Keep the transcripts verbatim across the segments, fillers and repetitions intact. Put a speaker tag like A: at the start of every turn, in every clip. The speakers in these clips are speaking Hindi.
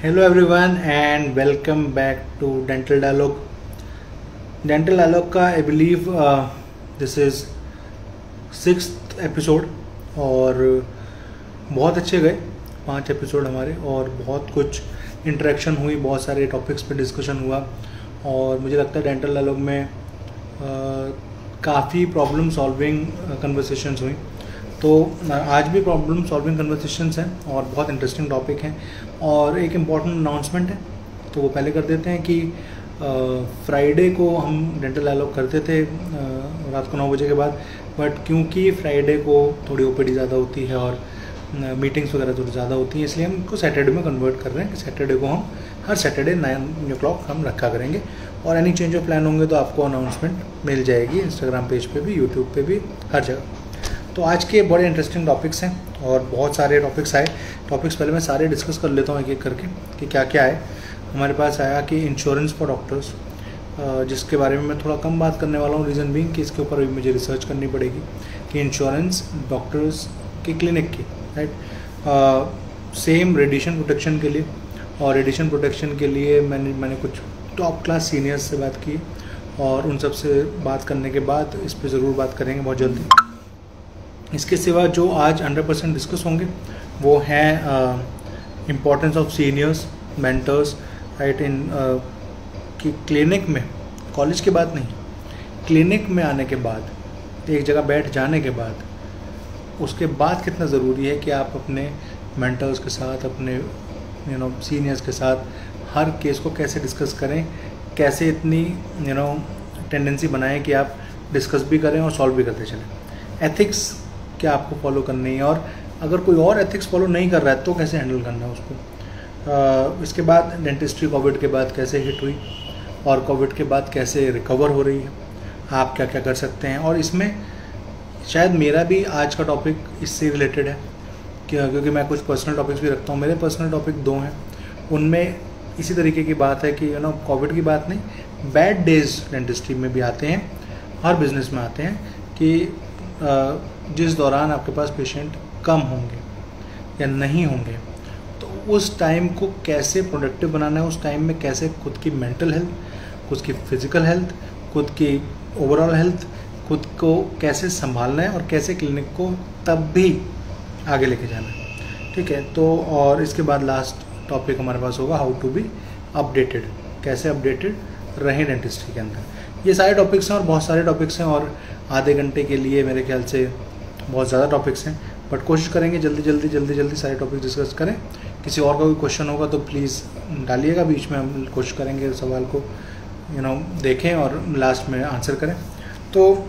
A: Hello everyone and welcome back to Dental Dialogue. Dental Dialogue का I believe uh, this is sixth episode और बहुत अच्छे गए पांच एपिसोड हमारे और बहुत कुछ इंटरेक्शन हुई, बहुत सारे टॉपिक्स पे डिस्कशन हुआ और मुझे लगता है डेंटल डायलॉग में काफ़ी प्रॉब्लम सॉल्विंग कन्वर्सेशंस हुई। तो आज भी प्रॉब्लम सॉल्विंग कन्वर्सेशंस हैं और बहुत इंटरेस्टिंग टॉपिक हैं और एक इम्पॉर्टेंट अनाउंसमेंट है तो वो पहले कर देते हैं कि फ्राइडे को हम डेंटल डायलॉग करते थे रात को नौ बजे के बाद, बट क्योंकि फ्राइडे को थोड़ी ओपीडी ज़्यादा होती है और मीटिंग्स वगैरह थोड़ी ज़्यादा होती हैं, इसलिए हम इसको सैटरडे में कन्वर्ट कर रहे हैं कि सैटरडे को हम हर सैटरडे नाइन ओ क्लॉक हम रखा करेंगे और एनी चेंज ऑफ प्लान होंगे तो आपको अनाउंसमेंट मिल जाएगी इंस्टाग्राम पेज पे भी, यूट्यूब पे भी, हर जगह। तो आज के बड़े इंटरेस्टिंग टॉपिक्स हैं और बहुत सारे टॉपिक्स आए। टॉपिक्स पहले मैं सारे डिस्कस कर लेता हूँ एक एक करके कि क्या क्या है। हमारे पास आया कि इंश्योरेंस फॉर डॉक्टर्स, जिसके बारे में मैं थोड़ा कम बात करने वाला हूँ, रीज़न बीइंग कि इसके ऊपर भी मुझे रिसर्च करनी पड़ेगी कि इंश्योरेंस डॉक्टर्स की क्लिनिक की राइट सेम रेडिएशन प्रोटेक्शन के लिए और रेडिएशन प्रोटेक्शन के लिए मैंने मैंने कुछ टॉप क्लास सीनियर्स से बात की और उन सब से बात करने के बाद इस पर ज़रूर बात करेंगे बहुत जल्दी। इसके सिवा जो आज हंड्रेड परसेंट डिस्कस होंगे वो हैं importance of seniors mentors right in कि क्लिनिक में, कॉलेज के बाद नहीं, क्लिनिक में आने के बाद, एक जगह बैठ जाने के बाद, उसके बाद कितना ज़रूरी है कि आप अपने मेंटर्स के साथ, अपने यू नो सीनियर्स के साथ हर केस को कैसे डिस्कस करें, कैसे इतनी यू नो टेंडेंसी बनाएं कि आप डिस्कस भी करें और सॉल्व भी करते चलें। एथिक्स क्या आपको फॉलो करनी है और अगर कोई और एथिक्स फॉलो नहीं कर रहा है तो कैसे हैंडल करना है उसको। uh, इसके बाद डेंटिस्ट्री कोविड के बाद कैसे हिट हुई और कोविड के बाद कैसे रिकवर हो रही है, आप क्या क्या कर सकते हैं। और इसमें शायद मेरा भी आज का टॉपिक इससे रिलेटेड है क्योंकि मैं कुछ पर्सनल टॉपिक्स भी रखता हूँ। मेरे पर्सनल टॉपिक दो हैं, उनमें इसी तरीके की बात है कि यू नो कोविड की बात नहीं, बैड डेज डेंटिस्ट्री में भी आते हैं, हर बिजनेस में आते हैं कि जिस दौरान आपके पास पेशेंट कम होंगे या नहीं होंगे तो उस टाइम को कैसे प्रोडक्टिव बनाना है, उस टाइम में कैसे खुद की मेंटल हेल्थ, खुद की फिजिकल हेल्थ, खुद की ओवरऑल हेल्थ, खुद को कैसे संभालना है और कैसे क्लिनिक को तब भी आगे लेके जाना है। ठीक है, तो और इसके बाद लास्ट टॉपिक हमारे पास होगा हाउ टू बी अपडेटेड, कैसे अपडेटेड रहें डेंटिस्ट्री के अंदर। ये सारे टॉपिक्स हैं और बहुत सारे टॉपिक्स हैं और आधे घंटे के लिए मेरे ख्याल से बहुत ज़्यादा टॉपिक्स हैं, बट कोशिश करेंगे जल्दी जल्दी जल्दी जल्दी सारे टॉपिक डिस्कस करें। किसी और का कोई क्वेश्चन होगा तो प्लीज़ डालिएगा बीच में, हम कोशिश करेंगे सवाल को यू नो देखें और लास्ट में आंसर करें। तो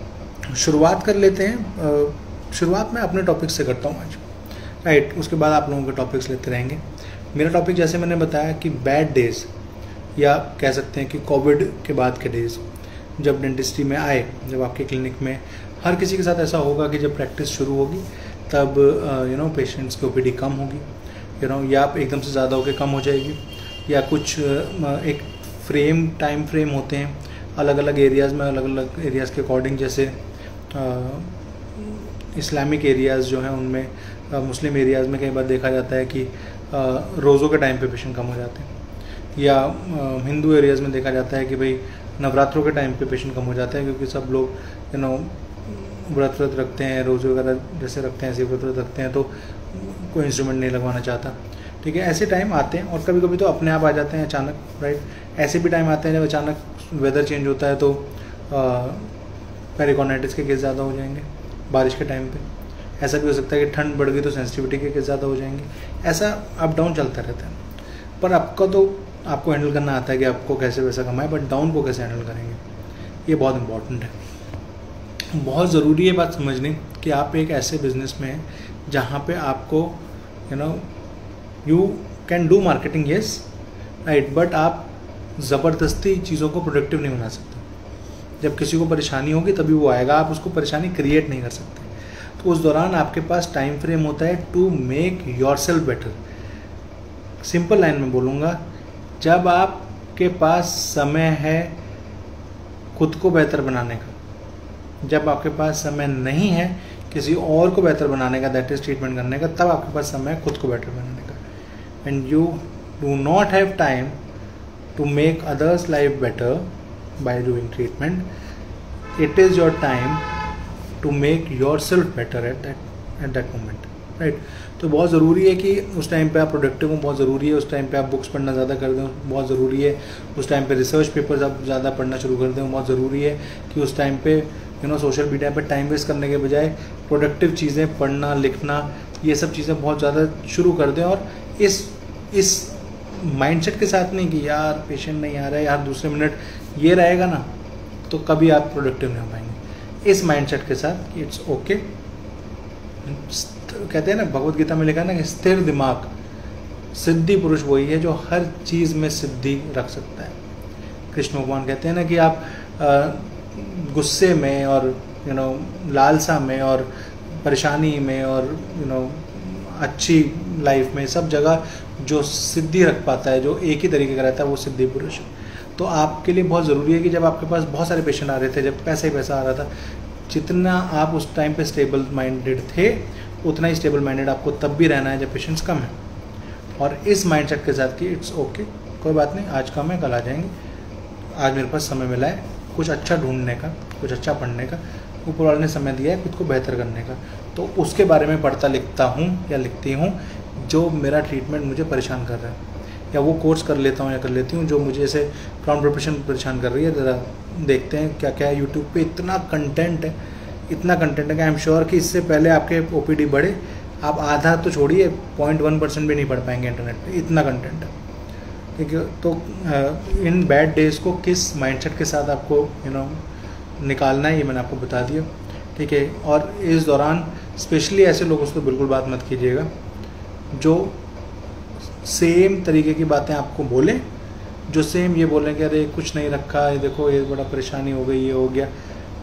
A: शुरुआत कर लेते हैं। शुरुआत मैं अपने टॉपिक से करता हूँ आज राइट, उसके बाद आप लोगों के टॉपिक्स लेते रहेंगे। मेरा टॉपिक जैसे मैंने बताया कि बैड डेज या कह सकते हैं कि कोविड के बाद के डेज जब डेंटिस्ट्री में आए, जब आपके क्लिनिक में हर किसी के साथ ऐसा होगा कि जब प्रैक्टिस शुरू होगी तब यू नो पेशेंट्स की ओपीडी कम होगी, यू नो या आप एकदम से ज़्यादा होकर कम हो जाएगी, या कुछ uh, एक फ्रेम टाइम फ्रेम होते हैं अलग अलग एरियाज़ में, अलग अलग एरियाज़ के अकॉर्डिंग। जैसे इस्लामिक एरियाज़ जो हैं उनमें, मुस्लिम एरियाज़ में कई बार देखा जाता है कि रोज़ों के टाइम पे पेशेंट कम हो जाते हैं, या हिंदू एरियाज़ में देखा जाता है कि भाई नवरात्रों के टाइम पे पेशेंट कम हो जाते हैं क्योंकि सब लोग यू नो व्रत व्रत रखते हैं, रोज़े वगैरह जैसे रखते हैं ऐसे व्रत व्रत रखते हैं, तो कोई इंस्ट्रूमेंट नहीं लगवाना चाहता। ठीक है, ऐसे टाइम आते हैं और कभी कभी तो अपने आप आ जाते हैं अचानक राइट। ऐसे भी टाइम आते हैं जब अचानक वेदर चेंज होता है तो पेरिकोनाइटिस के केस ज़्यादा हो जाएंगे बारिश के टाइम पे। ऐसा भी हो सकता है कि ठंड बढ़ गई तो सेंसिटिविटी के केस ज़्यादा हो जाएंगे। ऐसा अप डाउन चलता रहता है, पर आपका तो आपको हैंडल करना आता है कि आपको कैसे पैसा कमाए, बट डाउन को कैसे हैंडल करेंगे ये बहुत इंपॉर्टेंट है। बहुत ज़रूरी है बात समझनी कि आप एक ऐसे बिजनेस में हैं जहाँ पे आपको you know you can do marketing yes right, but आप ज़बरदस्ती चीज़ों को प्रोडक्टिव नहीं बना सकते। जब किसी को परेशानी होगी तभी वो आएगा, आप उसको परेशानी क्रिएट नहीं कर सकते। तो उस दौरान आपके पास टाइम फ्रेम होता है to make yourself better. Simple line में बोलूँगा, जब आपके पास समय है खुद को बेहतर बनाने का, जब आपके पास समय नहीं है किसी और को बेहतर बनाने का, दैट इज ट्रीटमेंट करने का, तब आपके पास समय है खुद को बेटर बनाने का। And you do not have time to make others' life better by doing treatment. It is your time to make yourself better at that at that moment, right? तो बहुत ज़रूरी है कि उस टाइम पे आप प्रोडक्टिव हो, बहुत ज़रूरी है उस टाइम पे आप बुक्स पढ़ना ज़्यादा कर दें, बहुत ज़रूरी है उस टाइम पे रिसर्च पेपर्स आप ज़्यादा पढ़ना शुरू कर दें, बहुत ज़रूरी है कि उस टाइम पे यू नो सोशल मीडिया पे टाइम वेस्ट करने के बजाय प्रोडक्टिव चीज़ें पढ़ना, लिखना, ये सब चीज़ें बहुत ज़्यादा शुरू कर दें। और इस इस माइंडसेट के साथ नहीं कि यार पेशेंट नहीं आ रहा है, यार दूसरे मिनट ये रहेगा ना, तो कभी आप प्रोडक्टिव नहीं हो पाएंगे। इस माइंडसेट के साथ कि इट्स ओके, कहते हैं ना भगवत गीता में लिखा है ना कि स्थिर दिमाग, सिद्धि पुरुष वही है जो हर चीज़ में सिद्धि रख सकता है। कृष्ण भगवान कहते हैं ना कि आप गुस्से में और यू नो लालसा में और परेशानी में और यू नो अच्छी लाइफ में सब जगह जो सिद्धि रख पाता है, जो एक ही तरीके का रहता है, वो सिद्धि पुरुष है। तो आपके लिए बहुत ज़रूरी है कि जब आपके पास बहुत सारे पेशेंट आ रहे थे, जब पैसा ही पैसा आ रहा था, जितना आप उस टाइम पे स्टेबल माइंडेड थे उतना ही स्टेबल माइंडेड आपको तब भी रहना है जब पेशेंट्स कम हैं। और इस माइंडसेट के साथ कि इट्स ओके, कोई बात नहीं, आज कम है कल आ जाएंगे, आज मेरे पास समय मिला है कुछ अच्छा ढूंढने का, कुछ अच्छा पढ़ने का, ऊपर वाले ने समय दिया है खुद को बेहतर करने का, तो उसके बारे में पढ़ता लिखता हूँ या लिखती हूँ जो मेरा ट्रीटमेंट मुझे परेशान कर रहा है, या वो कोर्स कर लेता हूँ या कर लेती हूँ जो मुझे ऐसे क्राउन प्रिपरेशन परेशान कर रही है। ज़रा देखते हैं क्या क्या है यूट्यूब पे, इतना कंटेंट है, इतना कंटेंट है कि आई एम श्योर कि इससे पहले आपके ओपीडी बढ़े, आप आधा तो छोड़िए पॉइंट वन परसेंट भी नहीं पढ़ पाएंगे इंटरनेट पे, इतना कंटेंट है। ठीक है, तो इन बैड डेज को किस माइंडसेट के साथ आपको यू नो निकालना है ये मैंने आपको बता दिया। ठीक है, और इस दौरान स्पेशली ऐसे लोगों से तो बिल्कुल बात मत कीजिएगा जो सेम तरीके की बातें आपको बोलें, जो सेम ये बोलें कि अरे कुछ नहीं रखा, ये देखो ये बड़ा परेशानी हो गई, ये हो गया।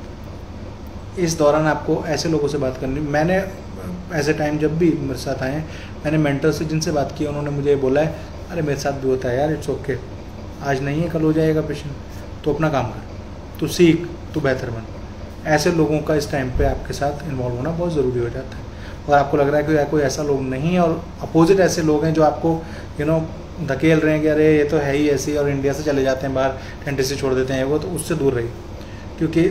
A: इस दौरान आपको ऐसे लोगों से बात करनी। मैंने ऐसे टाइम जब भी मेरे साथ आए हैं, मैंने मेंटर से जिनसे बात की उन्होंने मुझे बोला है अरे मेरे साथ भी होता है यार, इट्स ओके, आज नहीं है कल हो जाएगा पेशेंट, तो अपना काम कर, तू सीख, तू बेहतर बन। ऐसे लोगों का इस टाइम पे आपके साथ इन्वॉल्व होना बहुत ज़रूरी हो जाता है। अगर आपको लग रहा है कि कोई ऐसा लोग नहीं है और अपोजिट ऐसे लोग हैं जो आपको यू नो धकेल रहे हैं कि अरे ये तो है ही ऐसी और इंडिया से चले जाते हैं बाहर, डेंटिस्ट से छोड़ देते हैं वो, तो उससे दूर रहिए, क्योंकि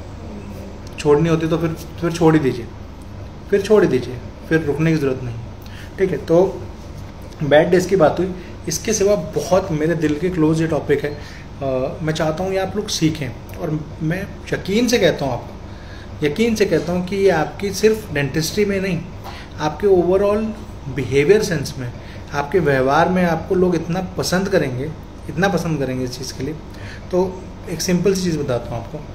A: छोड़नी होती तो फिर फिर छोड़ ही दीजिए, फिर छोड़ ही दीजिए, फिर रुकने की ज़रूरत नहीं। ठीक है, तो बैड डेज की बात हुई, इसके सिवा बहुत मेरे दिल के क्लोज ये टॉपिक है। आ, मैं चाहता हूँ ये आप लोग सीखें, और मैं यकीन से कहता हूँ आपको यकीन से कहता हूँ कि ये आपकी सिर्फ डेंटिस्ट्री में नहीं, आपके ओवरऑल बिहेवियर सेंस में, आपके व्यवहार में आपको लोग इतना पसंद करेंगे, इतना पसंद करेंगे इस चीज़ के लिए। तो एक सिंपल सी चीज़ बताता हूँ आपको,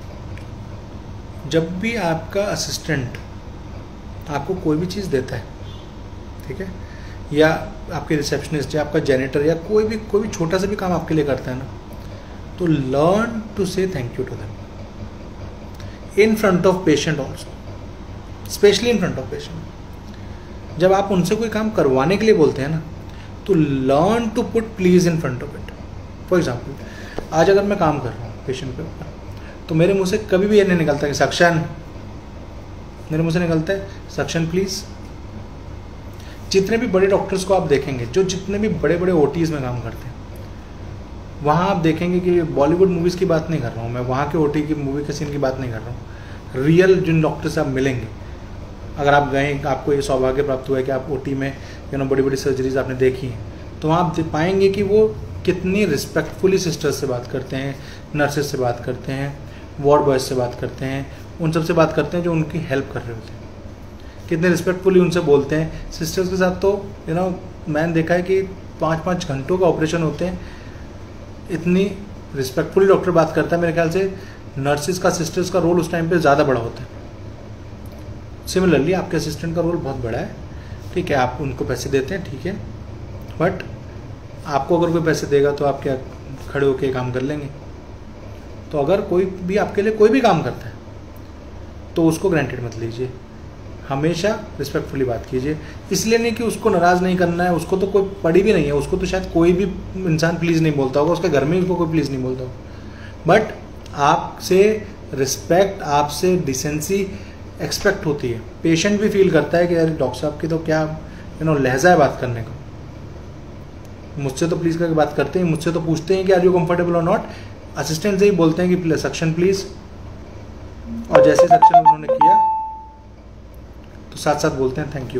A: जब भी आपका असिस्टेंट आपको कोई भी चीज़ देता है, ठीक है, या आपके रिसेप्शनिस्ट या आपका जेनिटर या कोई भी कोई भी छोटा सा भी काम आपके लिए करता है ना, तो learn to say thank you to them in front of patient also, specially in front of patient. जब आप उनसे कोई काम करवाने के लिए बोलते हैं ना, तो learn to put please in front of it. For example, आज अगर मैं काम कर रहा हूँ पेशेंट के ऊपर, तो मेरे मुंह से कभी भी ये नहीं निकलता कि सक्शन, मेरे मुंह से निकलता है सक्शन प्लीज। जितने भी बड़े डॉक्टर्स को आप देखेंगे, जो जितने भी बड़े बड़े ओटीज में काम करते हैं, वहाँ आप देखेंगे कि बॉलीवुड मूवीज़ की बात नहीं कर रहा हूँ मैं, वहाँ के ओटी की मूवी के सीन की बात नहीं कर रहा हूँ। रियल जिन डॉक्टर से आप मिलेंगे, अगर आप गए, आपको ये सौभाग्य प्राप्त हुआ है कि आप ओटी में यू नो बड़ी बड़ी सर्जरीज आपने देखी हैं, तो वहाँ आप पाएंगे कि वो कितनी रिस्पेक्टफुली सिस्टर्स से बात करते हैं, नर्सेज से बात करते हैं, वार्ड बॉयज से बात करते हैं, उन सब से बात करते हैं जो उनकी हेल्प कर रहे होते हैं, कितने रिस्पेक्टफुली उनसे बोलते हैं। सिस्टर्स के साथ तो यू नो मैंने देखा है कि पाँच पाँच घंटों का ऑपरेशन होते हैं, इतनी रिस्पेक्टफुली डॉक्टर बात करता है। मेरे ख्याल से नर्सिस का, सिस्टर्स का रोल उस टाइम पे ज़्यादा बड़ा होता है। सिमिलरली आपके असिस्टेंट का रोल बहुत बड़ा है। ठीक है, आप उनको पैसे देते हैं, ठीक है, बट आपको अगर कोई पैसे देगा तो आप क्या खड़े होकर काम कर लेंगे? तो अगर कोई भी आपके लिए कोई भी काम करता है तो उसको ग्रांटेड मत लीजिए, हमेशा रिस्पेक्टफुली बात कीजिए। इसलिए नहीं कि उसको नाराज़ नहीं करना है, उसको तो कोई पड़ी भी नहीं है, उसको तो शायद कोई भी इंसान प्लीज़ नहीं बोलता होगा, उसके घर में उसको कोई प्लीज़ नहीं बोलता होगा, बट आपसे रिस्पेक्ट, आपसे डिसेंसी एक्सपेक्ट होती है। पेशेंट भी फील करता है कि यार डॉक्टर साहब की तो क्या यू नो लहजा है बात करने का। मुझसे तो प्लीज़ करके बात करते हैं, मुझसे तो पूछते हैं कि आर यू कंफर्टेबल और नॉट। असिस्टेंट से ही बोलते हैं कि सक्शन प्लीज़, और जैसे सक्शन उन्होंने किया तो साथ साथ बोलते हैं थैंक यू।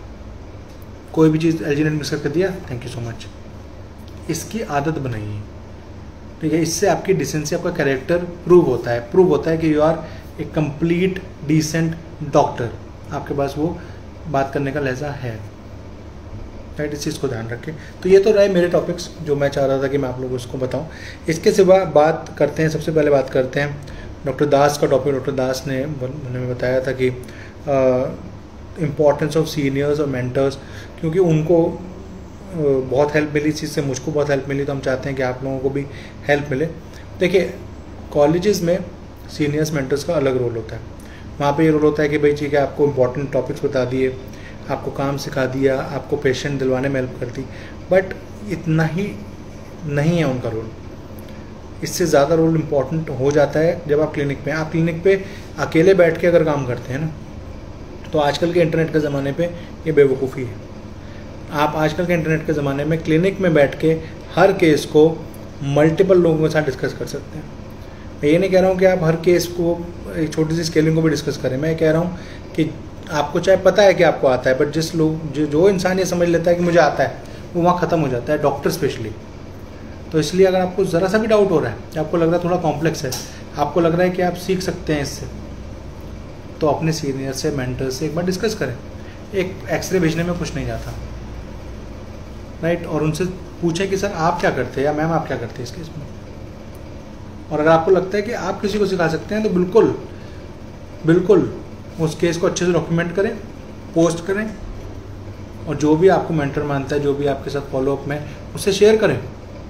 A: कोई भी चीज़ एलजी ने मिक्स करके दिया, थैंक यू सो मच। इसकी आदत बनाइए, ठीक है। इससे आपकी डिसेंसी, आपका कैरेक्टर प्रूव होता है, प्रूव होता है कि you are a complete decent doctor, आपके पास वो बात करने का लहजा है, राइट। इस चीज़ को ध्यान रखें। तो ये तो रहे मेरे टॉपिक्स जो मैं चाह रहा था कि मैं आप लोगों को बताऊं। इसके सिवा बात करते हैं, सबसे पहले बात करते हैं डॉक्टर दास का टॉपिक। डॉक्टर दास ने उन्होंने बताया था कि इम्पोर्टेंस ऑफ सीनियर्स और मेंटर्स, क्योंकि उनको uh, बहुत हेल्प मिली इस चीज़ से, मुझको बहुत हेल्प मिली, तो हम चाहते हैं कि आप लोगों को भी हेल्प मिले। देखिए कॉलेजेस में सीनियर्स मेंटर्स का अलग रोल होता है। वहाँ पे ये रोल होता है कि भाई ठीक है, आपको इम्पोर्टेंट टॉपिक्स बता दिए, आपको काम सिखा दिया, आपको पेशेंट दिलवाने में हेल्प कर दी, बट इतना ही नहीं है उनका रोल। इससे ज़्यादा रोल इम्पॉर्टेंट हो जाता है जब आप क्लिनिक पे आप क्लिनिक पे अकेले बैठ के अगर काम करते हैं ना, तो आजकल के इंटरनेट के ज़माने पे ये बेवकूफ़ी है। आप आजकल के इंटरनेट के ज़माने में क्लिनिक में बैठ के हर केस को मल्टीपल लोगों के साथ डिस्कस कर सकते हैं। मैं ये नहीं कह रहा हूँ कि आप हर केस को, एक छोटी सी स्केलिंग को भी डिस्कस करें। मैं कह रहा हूँ कि आपको चाहे पता है कि आपको आता है, बट जिस लोग जो जो इंसान ये समझ लेता है कि मुझे आता है, वो वहाँ ख़त्म हो जाता है, डॉक्टर स्पेशली। तो इसलिए अगर आपको ज़रा सा भी डाउट हो रहा है कि आपको लग रहा है थोड़ा कॉम्प्लेक्स है, आपको लग रहा है कि आप सीख सकते हैं इससे, तो अपने सीनियर से, मेंटर से एक बार डिस्कस करें। एक एक्सरे भेजने में कुछ नहीं जाता, राइट। और उनसे पूछें कि सर आप क्या करते हैं या मैम आप क्या करते हैं इस केस में। और अगर आपको लगता है कि आप किसी को सिखा सकते हैं तो बिल्कुल बिल्कुल उस केस को अच्छे से डॉक्यूमेंट करें, पोस्ट करें, और जो भी आपको मेंटर मानता है, जो भी आपके साथ फॉलोअप में, उससे शेयर करें।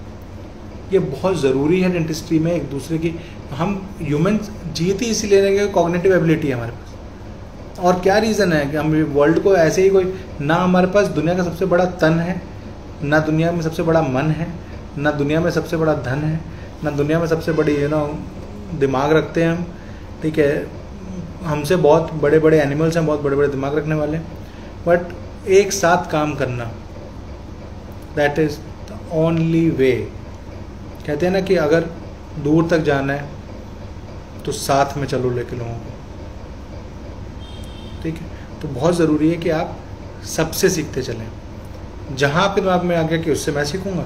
A: ये बहुत ज़रूरी है डेंटिस्ट्री में एक दूसरे की। हम ह्यूमन जीते इसीलिए रहे कि कॉग्निटिव एबिलिटी है हमारे पास। और क्या रीज़न है कि हम वर्ल्ड को ऐसे ही कोई, ना हमारे पास दुनिया का सबसे बड़ा तन है, ना दुनिया में सबसे बड़ा मन है, ना दुनिया में सबसे बड़ा धन है, ना दुनिया में सबसे बड़ी यू नो दिमाग रखते हैं हम, ठीक है। हमसे बहुत बड़े बड़े एनिमल्स हैं, बहुत बड़े बड़े दिमाग रखने वाले, बट एक साथ काम करना, that is the only way. कहते हैं ना कि अगर दूर तक जाना है तो साथ में चलो लेके लोगों को, ठीक है। तो बहुत ज़रूरी है कि आप सबसे सीखते चलें। जहाँ आपके दिमाग में आ गया कि उससे मैं सीखूंगा,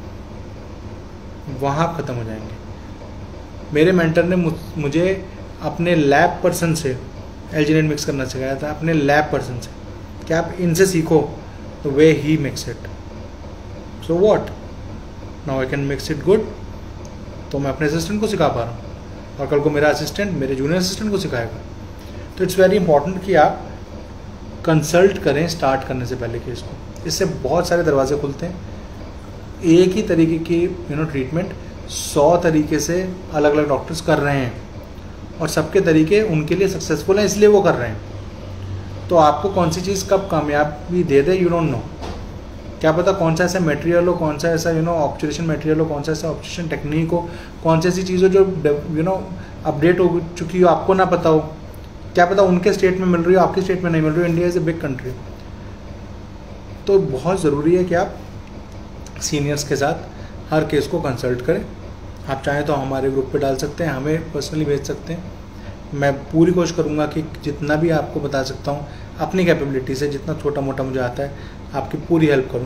A: वहाँ आप ख़त्म हो जाएंगे। मेरे मेंटर ने मुझे अपने लैब पर्सन से एलजी मिक्स करना सिखाया था, अपने लैब पर्सन से, कि आप इनसे सीखो, तो वे ही mix it. So what, now I can mix it good. तो मैं अपने असिस्टेंट को सिखा पा रहा हूँ, और कल को मेरा असिस्टेंट मेरे जूनियर असिस्टेंट को सिखाएगा। तो इट्स वेरी इंपॉर्टेंट कि आप कंसल्ट करें स्टार्ट करने से पहले केस को। इससे बहुत सारे दरवाजे खुलते हैं। एक ही तरीके की यू नो ट्रीटमेंट सौ तरीके से अलग अलग डॉक्टर्स कर रहे हैं, और सबके तरीके उनके लिए सक्सेसफुल हैं, इसलिए वो कर रहे हैं। तो आपको कौन सी चीज़ कब कामयाबी दे दे, यू डोंट नो। क्या पता कौन सा ऐसा मटेरियल हो, कौन सा ऐसा यू नो ऑब्जर्वेशन मटेरियल हो, कौन सा ऐसा ऑब्जर्वेशन टेक्निक हो, कौन सी ऐसी चीज़ हो जो यू नो अपडेट हो चुकी हो, आपको ना पता हो। क्या पता उनके स्टेट में मिल रही हो, आपके स्टेट में नहीं मिल रही हो। India is a big country. तो बहुत ज़रूरी है कि आप सीनियर्स के साथ हर केस को कंसल्ट करें। आप चाहें तो हमारे ग्रुप पे डाल सकते हैं, हमें पर्सनली भेज सकते हैं। मैं पूरी कोशिश करूँगा कि जितना भी आपको बता सकता हूँ अपनी कैपेबिलिटी से, जितना छोटा मोटा मुझे आता है, आपकी पूरी हेल्प करूँ।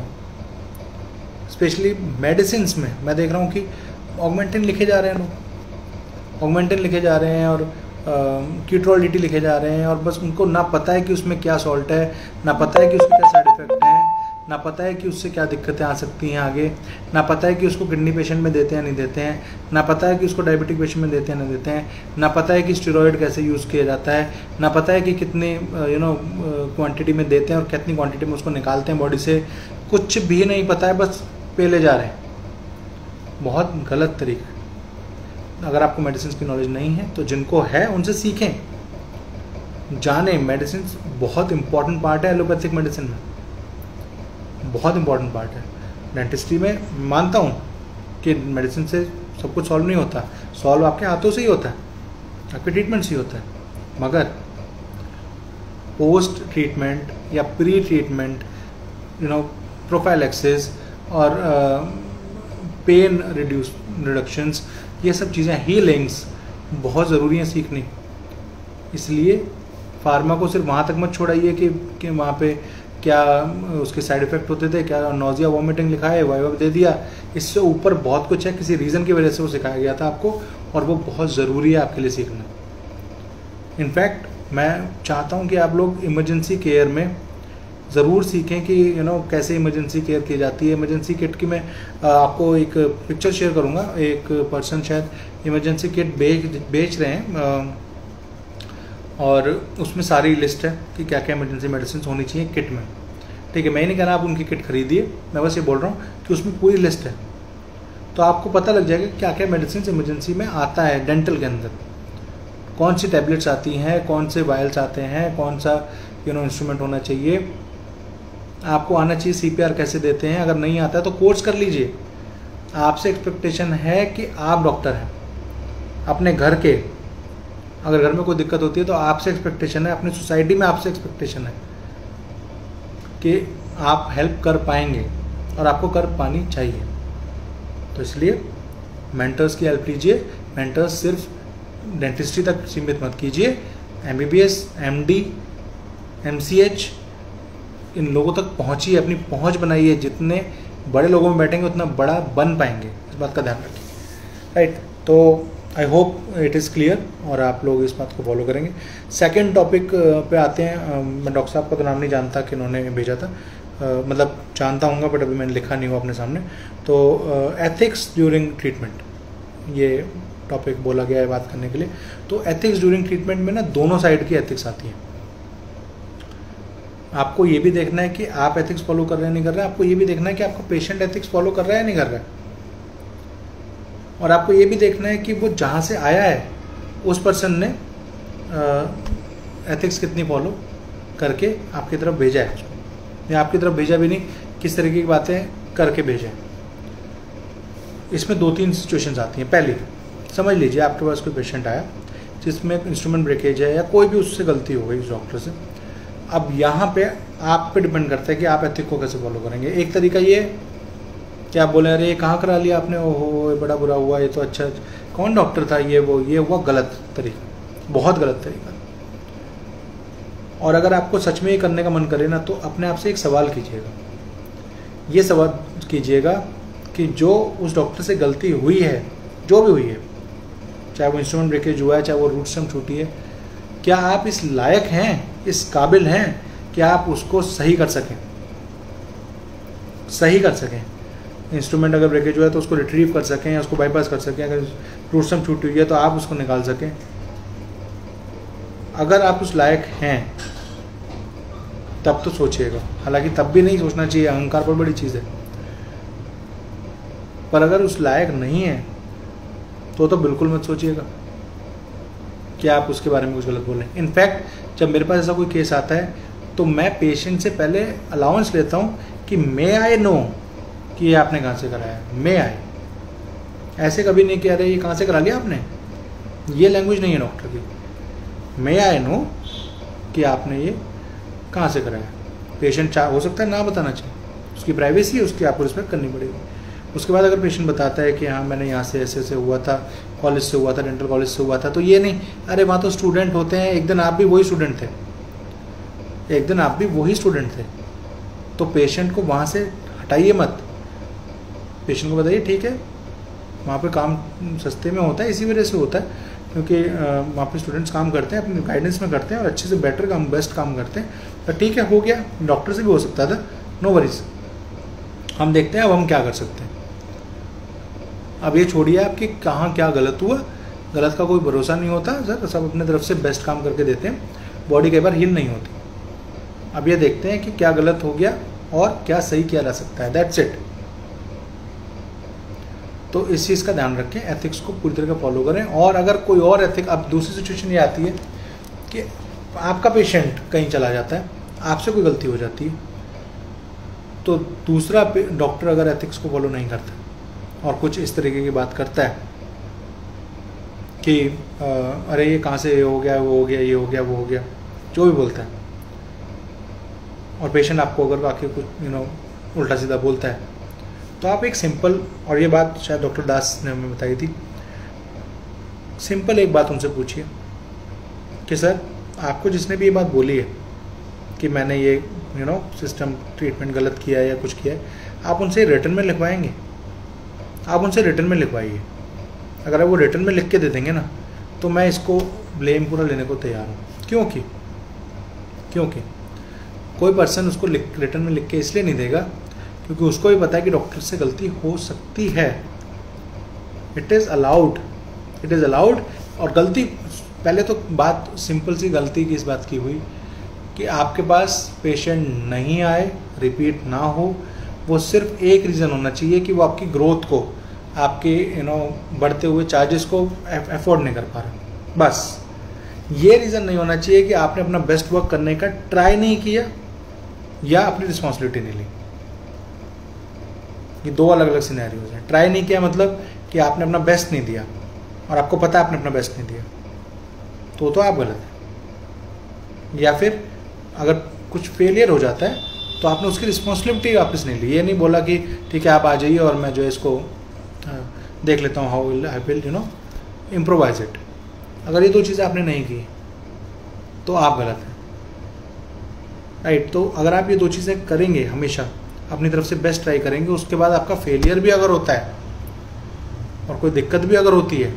A: स्पेशली मेडिसिन में मैं देख रहा हूँ कि ऑगमेंटिन लिखे जा रहे हैं लोग, ऑगमेंटिन लिखे जा रहे हैं और कीट्रोल डी टी लिखे जा रहे हैं, और बस उनको ना पता है कि उसमें क्या सॉल्ट है, ना पता है कि उसके क्या साइड इफ़ेक्ट हैं, ना पता है कि उससे क्या दिक्कतें आ सकती हैं आगे, ना पता है कि उसको किडनी पेशेंट में देते हैं नहीं देते हैं, ना पता है कि उसको डायबिटिक पेशेंट में देते हैं नहीं देते हैं, ना पता है कि स्टेरॉयड कैसे यूज़ किया जाता है, ना पता है कि कितनी यू नो क्वांटिटी में देते हैं और कितनी क्वांटिटी में उसको निकालते हैं बॉडी से। कुछ भी नहीं पता है, बस पेले जा रहे हैं। बहुत गलत तरीका। अगर आपको मेडिसिन की नॉलेज नहीं है तो जिनको है उनसे सीखें, जानें। मेडिसिन बहुत इंपॉर्टेंट पार्ट है एलोपैथिक मेडिसिन में, बहुत इंपॉर्टेंट पार्ट है। डेंटिस्ट्री में मानता हूँ कि मेडिसिन से सब कुछ सॉल्व नहीं होता, सॉल्व आपके हाथों से ही होता है, आपके ट्रीटमेंट से ही होता है, मगर पोस्ट ट्रीटमेंट या pre treatment you know prophylaxis और पेन रिड्यूस रिडक्शंस, ये सब चीज़ें, हीलिंग्स बहुत ज़रूरी हैं सीखनी। इसलिए फार्मा को सिर्फ वहाँ तक मत छोड़ाइए कि कि वहाँ पे क्या उसके साइड इफ़ेक्ट होते थे, क्या नोजिया वॉमिटिंग लिखा है, वाइवा दे दिया। इससे ऊपर बहुत कुछ है, किसी रीज़न की वजह से वो सिखाया गया था आपको, और वो बहुत ज़रूरी है आपके लिए सीखना। इनफैक्ट मैं चाहता हूँ कि आप लोग इमरजेंसी केयर में ज़रूर सीखें कि यू नो कैसे इमरजेंसी केयर की जाती है। इमरजेंसी किट की मैं आपको एक पिक्चर शेयर करूँगा। एक पर्सन शायद इमरजेंसी किट बेच बेच रहे हैं, और उसमें सारी लिस्ट है कि क्या क्या इमरजेंसी मेडिसिन होनी चाहिए किट में। ठीक है, मैं नहीं कह रहा आप उनकी किट खरीदिए, मैं बस ये बोल रहा हूँ कि उसमें पूरी लिस्ट है, तो आपको पता लग जाएगा क्या क्या मेडिसिन इमरजेंसी में आता है। डेंटल के अंदर कौन सी टैबलेट्स आती हैं, कौन से वायल्स आते हैं, कौन सा यू नो इंस्ट्रूमेंट होना चाहिए, आपको आना चाहिए सीपीआर कैसे देते हैं। अगर नहीं आता है तो कोर्स कर लीजिए। आपसे एक्सपेक्टेशन है कि आप डॉक्टर हैं अपने घर के, अगर घर में कोई दिक्कत होती है तो आपसे एक्सपेक्टेशन है, अपनी सोसाइटी में आपसे एक्सपेक्टेशन है कि आप हेल्प कर पाएंगे और आपको कर पानी चाहिए। तो इसलिए मेंटर्स की हेल्प लीजिए। मेंटर्स सिर्फ डेंटिस्ट्री तक सीमित मत कीजिए, एमबीबीएस, एमडी, एमसीएच, इन लोगों तक पहुंचिए, अपनी पहुंच बनाइए। जितने बड़े लोगों में बैठेंगे उतना बड़ा बन पाएंगे, इस बात का ध्यान रखिए। राइट, तो I hope it is clear और आप लोग इस बात को फॉलो करेंगे। सेकंड टॉपिक पे आते हैं। मैं डॉक्टर साहब का तो नाम नहीं जानता कि उन्होंने भेजा था, uh, मतलब जानता हूँगा बट अभी मैंने लिखा नहीं हुआ अपने सामने। तो एथिक्स ड्यूरिंग ट्रीटमेंट, ये टॉपिक बोला गया है बात करने के लिए। तो एथिक्स ड्यूरिंग ट्रीटमेंट में ना दोनों साइड की एथिक्स आती हैं। आपको ये भी देखना है कि आप एथिक्स फॉलो कर रहे हैं नहीं कर रहे हैं, आपको ये भी देखना है कि आपका पेशेंट एथिक्स फॉलो कर रहा है नहीं कर रहा है, और आपको ये भी देखना है कि वो जहाँ से आया है उस पर्सन ने एथिक्स कितनी फॉलो करके आपकी तरफ भेजा है, या आपकी तरफ भेजा भी नहीं, किस तरीके की बातें करके भेजा है। इसमें दो तीन सिचुएशंस आती हैं। पहली, समझ लीजिए आपके पास कोई पेशेंट आया जिसमें इंस्ट्रूमेंट ब्रेकेज है या कोई भी उससे गलती हो गई उस डॉक्टर से। अब यहाँ पे आप पे डिपेंड करता है कि आप एथिक को कैसे फॉलो करेंगे। एक तरीका ये कि आप बोले अरे ये कहाँ करा लिया आपने, ओहो ये बड़ा बुरा हुआ, ये तो अच्छा कौन डॉक्टर था, ये वो ये हुआ। गलत तरीका, बहुत गलत तरीका। और अगर आपको सच में ये करने का मन करे ना, तो अपने आप से एक सवाल कीजिएगा। ये सवाल कीजिएगा कि जो उस डॉक्टर से गलती हुई है, जो भी हुई है, चाहे वो इंस्ट्रूमेंट ब्रेकेज हुआ है, चाहे वो रूट स्टेम छूटी है, क्या आप इस लायक हैं, इस काबिल हैं कि आप उसको सही कर सकें, सही कर सकें। इंस्ट्रूमेंट अगर ब्रेकेज हुआ है तो उसको रिट्रीव कर सकें या उसको बाईपास कर सकें। अगर रूट स्टेम छूटी हुई है तो आप उसको निकाल सकें। अगर आप उस लायक हैं तब तो सोचिएगा, हालांकि तब भी नहीं सोचना चाहिए, अहंकार पर बड़ी चीज़ है। पर अगर उस लायक नहीं है तो तो बिल्कुल मत सोचिएगा कि आप उसके बारे में कुछ गलत बोलें। इनफैक्ट जब मेरे पास ऐसा कोई केस आता है तो मैं पेशेंट से पहले अलाउंस लेता हूँ कि मे आई नो कि ये आपने कहाँ से कराया, मे आई। ऐसे कभी नहीं कह रहे ये कहाँ से करा लिया आपने, ये लैंग्वेज नहीं है डॉक्टर की। मे आई नो कि आपने ये कहाँ से कराया। पेशेंट चाह हो सकता है ना बताना चाहिए, उसकी प्राइवेसी है, उसकी आपको रिस्पेक्ट करनी पड़ेगी। उसके बाद अगर पेशेंट बताता है कि हाँ मैंने यहाँ से ऐसे ऐसे हुआ था, कॉलेज से हुआ था, डेंटल कॉलेज से हुआ था, तो ये नहीं अरे वहाँ तो स्टूडेंट होते हैं, एक दिन आप भी वही स्टूडेंट थे, एक दिन आप भी वही स्टूडेंट थे। तो पेशेंट को वहाँ से हटाइए मत, पेशेंट को बताइए ठीक है वहाँ पे काम सस्ते में होता है, इसी वजह से होता है क्योंकि वहाँ पे स्टूडेंट्स काम करते हैं, अपनी गाइडेंस में करते हैं और अच्छे से बेटर काम, बेस्ट काम करते हैं। तो ठीक है, हो गया, डॉक्टर से भी हो सकता था, नो वरीज, हम देखते हैं अब हम क्या कर सकते हैं। अब ये छोड़िए आपकी कहाँ क्या गलत हुआ, गलत का कोई भरोसा नहीं होता सर, सब अपने तरफ से बेस्ट काम करके देते हैं, बॉडी कई बार हील नहीं होती। अब ये देखते हैं कि क्या गलत हो गया और क्या सही किया जा सकता है, दैट्स इट। तो इस चीज़ का ध्यान रखें, एथिक्स को पूरी तरह फॉलो करें। और अगर कोई और एथिक, अब दूसरी सिचुएशन ये आती है कि आपका पेशेंट कहीं चला जाता है, आपसे कोई गलती हो जाती है, तो दूसरा डॉक्टर अगर एथिक्स को फॉलो नहीं करता और कुछ इस तरीके की बात करता है कि आ, अरे ये कहाँ से ये हो गया, वो हो गया, ये हो गया, वो हो गया, जो भी बोलता है, और पेशेंट आपको अगर आके कुछ यू नो उल्टा सीधा बोलता है, तो आप एक सिंपल, और ये बात शायद डॉक्टर दास ने हमें बताई थी, सिंपल एक बात उनसे पूछिए कि सर आपको जिसने भी ये बात बोली है कि मैंने ये यू नो सिस्टम ट्रीटमेंट गलत किया है या कुछ किया है, आप उनसे रिटर्न में लिखवाएंगे? आप उनसे रिटर्न में लिखवाइए। अगर आप वो रिटर्न में लिख के दे देंगे ना, तो मैं इसको ब्लेम पूरा लेने को तैयार हूँ। क्योंकि क्योंकि कोई पर्सन उसको लिख रिटर्न में लिख के इसलिए नहीं देगा क्योंकि उसको भी पता है कि डॉक्टर से गलती हो सकती है। It is allowed, it is allowed. और गलती, पहले तो बात सिंपल सी गलती की इस बात की हुई कि आपके पास पेशेंट नहीं आए, रिपीट ना हो। वो सिर्फ एक रीज़न होना चाहिए कि वो आपकी ग्रोथ को, आपके यू नो बढ़ते हुए चार्जेस को अफोर्ड नहीं कर पा रहा। बस ये रीज़न नहीं होना चाहिए कि आपने अपना बेस्ट वर्क करने का ट्राई नहीं किया या अपनी रिस्पॉन्सिबिलिटी नहीं ली। ये दो अलग अलग सिनेरियोज हैं। ट्राई नहीं किया मतलब कि आपने अपना बेस्ट नहीं दिया और आपको पता है आपने अपना बेस्ट नहीं दिया, तो तो आप गलत हैं। या फिर अगर कुछ फेलियर हो जाता है तो आपने उसकी रिस्पॉन्सिबिलिटी वापस नहीं ली। ये नहीं बोला कि ठीक है आप आ जाइए और मैं जो है इसको देख लेता हूँ, how will I will you know improvise it. अगर ये दो चीज़ें आपने नहीं की तो आप गलत हैं, राइट। तो अगर आप ये दो चीज़ें करेंगे, हमेशा अपनी तरफ से बेस्ट ट्राई करेंगे, उसके बाद आपका फेलियर भी अगर होता है और कोई दिक्कत भी अगर होती है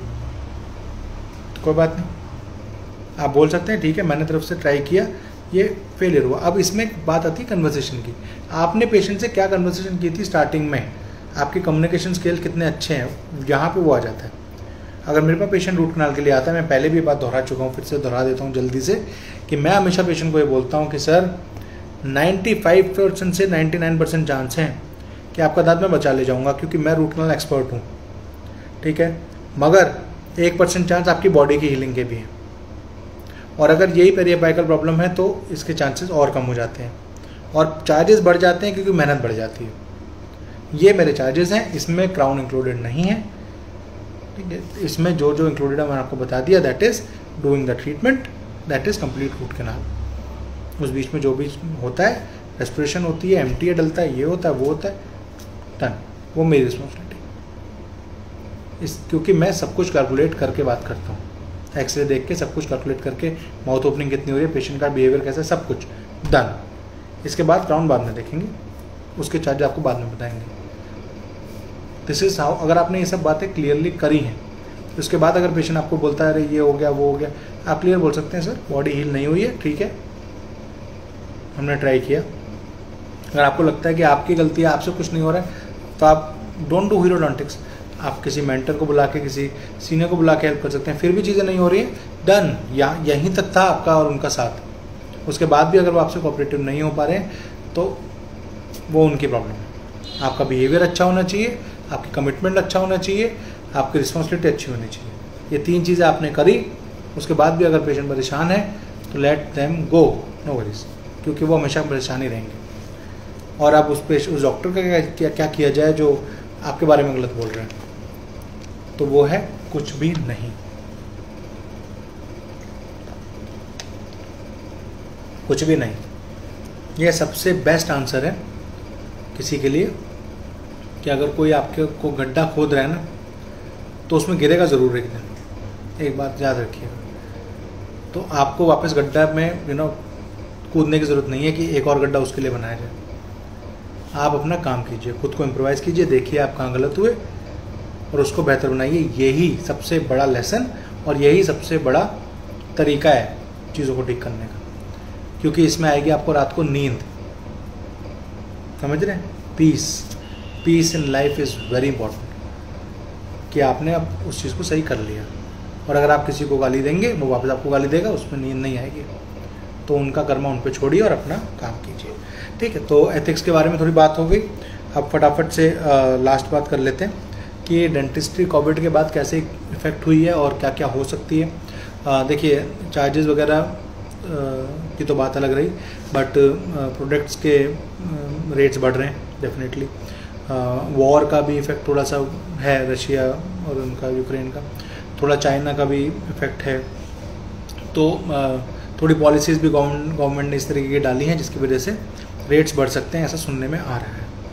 A: तो कोई बात नहीं, आप बोल सकते हैं ठीक है मैंने तरफ से ट्राई किया, ये फेलियर हुआ। अब इसमें एक बात आती है कन्वर्सेशन की। आपने पेशेंट से क्या कन्वर्सेशन की थी स्टार्टिंग में, आपके कम्युनिकेशन स्किल कितने अच्छे हैं, यहाँ पे वो आ जाता है। अगर मेरे पास पेशेंट रूट कनाल के लिए आता है, मैं पहले भी बात दोहरा चुका हूँ, फिर से दोहरा देता हूँ जल्दी से, कि मैं हमेशा पेशेंट को ये बोलता हूँ कि सर पचानवे परसेंट से निन्यानवे परसेंट चांस हैं कि आपका दांत मैं बचा ले जाऊँगा क्योंकि मैं रूट कनाल एक्सपर्ट हूँ, ठीक है। मगर एक परसेंट चांस आपकी बॉडी की हीलिंग के भी हैं, और अगर यही पेरियापाइकल प्रॉब्लम है तो इसके चांसेस और कम हो जाते हैं और चार्जेस बढ़ जाते हैं क्योंकि मेहनत बढ़ जाती है। ये मेरे चार्जेस हैं, इसमें क्राउन इंक्लूडेड नहीं है, ठीक है। इसमें जो जो इंक्लूडेड है मैंने आपको बता दिया, that is doing the treatment, that is complete root canal. उस बीच में जो भी होता है, रेस्पिरेशन होती है, एमटीए डलता है, ये होता है, वो होता है, डन, वो मेरी रिस्पॉन्सिबिलिटी। इस क्योंकि मैं सब कुछ कैलकुलेट करके बात करता हूँ, एक्सरे देख के सब कुछ कैलकुलेट करके, माउथ ओपनिंग कितनी हो रही है, पेशेंट का बिहेवियर कैसा है, सब कुछ डन। इसके बाद क्राउन बाद में देखेंगे, उसके चार्ज आपको बाद में बताएंगे। This is how. अगर आपने ये सब बातें क्लियरली करी हैं, उसके बाद अगर पेशेंट आपको बोलता है अरे ये हो गया वो हो गया, आप क्लियर बोल सकते हैं सर बॉडी हील नहीं हुई है, ठीक है हमने ट्राई किया। अगर आपको लगता है कि आपकी गलती है, आपसे कुछ नहीं हो रहा है, तो आप डोंट डू हीरोडोंटिक्स, आप किसी मेंटर को बुला के, किसी सीनियर को बुला के हेल्प कर सकते हैं। फिर भी चीज़ें नहीं हो रही हैं, डन, या यहीं तक था आपका और उनका साथ। उसके बाद भी अगर वो आपसे कोऑपरेटिव नहीं हो पा रहे हैं तो वो उनकी प्रॉब्लम है। आपका बिहेवियर अच्छा होना चाहिए, आपकी कमिटमेंट अच्छा होना चाहिए, आपकी रिस्पॉन्सिबिलिटी अच्छी होनी चाहिए। ये तीन चीज़ें आपने करी, उसके बाद भी अगर पेशेंट परेशान है तो let them go, no worries, क्योंकि वो हमेशा परेशान ही रहेंगे। और अब उस पेश उस डॉक्टर का क्या, क्या क्या किया जाए जो आपके बारे में गलत बोल रहे हैं, तो वो है कुछ भी नहीं, कुछ भी नहीं। यह सबसे बेस्ट आंसर है किसी के लिए कि अगर कोई आपके को गड्ढा खोद रहा है ना, तो उसमें गिरेगा ज़रूर एक दिन, एक बात याद रखिएगा। तो आपको वापस गड्ढा में यू नो कूदने की ज़रूरत नहीं है कि एक और गड्ढा उसके लिए बनाया जाए। आप अपना काम कीजिए, खुद को इम्प्रोवाइज़ कीजिए, देखिए आप कहाँ गलत हुए और उसको बेहतर बनाइए। यही सबसे बड़ा लेसन और यही सबसे बड़ा तरीका है चीज़ों को ठीक करने का, क्योंकि इसमें आएगी आपको रात को नींद, समझ रहे हैं। Peace peace in life is very important, कि आपने अब उस चीज़ को सही कर लिया। और अगर आप किसी को गाली देंगे, वो वापस आपको गाली देगा, उसमें नींद नहीं आएगी। तो उनका कर्मा उन पर छोड़िए और अपना काम कीजिए, ठीक है। तो एथिक्स के बारे में थोड़ी बात हो गई। अब फटाफट से आ, लास्ट बात कर लेते हैं कि डेंटिस्ट्री कोविड के बाद कैसे इफ़ेक्ट हुई है और क्या क्या हो सकती है। देखिए चार्जेस वगैरह की तो बात अलग रही, बट प्रोडक्ट्स के रेट्स बढ़ रहे हैं डेफिनेटली। वॉर का भी इफ़ेक्ट थोड़ा सा है, रशिया और उनका, यूक्रेन का, थोड़ा चाइना का भी इफ़ेक्ट है। तो आ, थोड़ी पॉलिसीज़ भी गवर्नमेंट गवर्नमेंट ने इस तरीके की डाली हैं जिसकी वजह से रेट्स बढ़ सकते हैं, ऐसा सुनने में आ रहा है,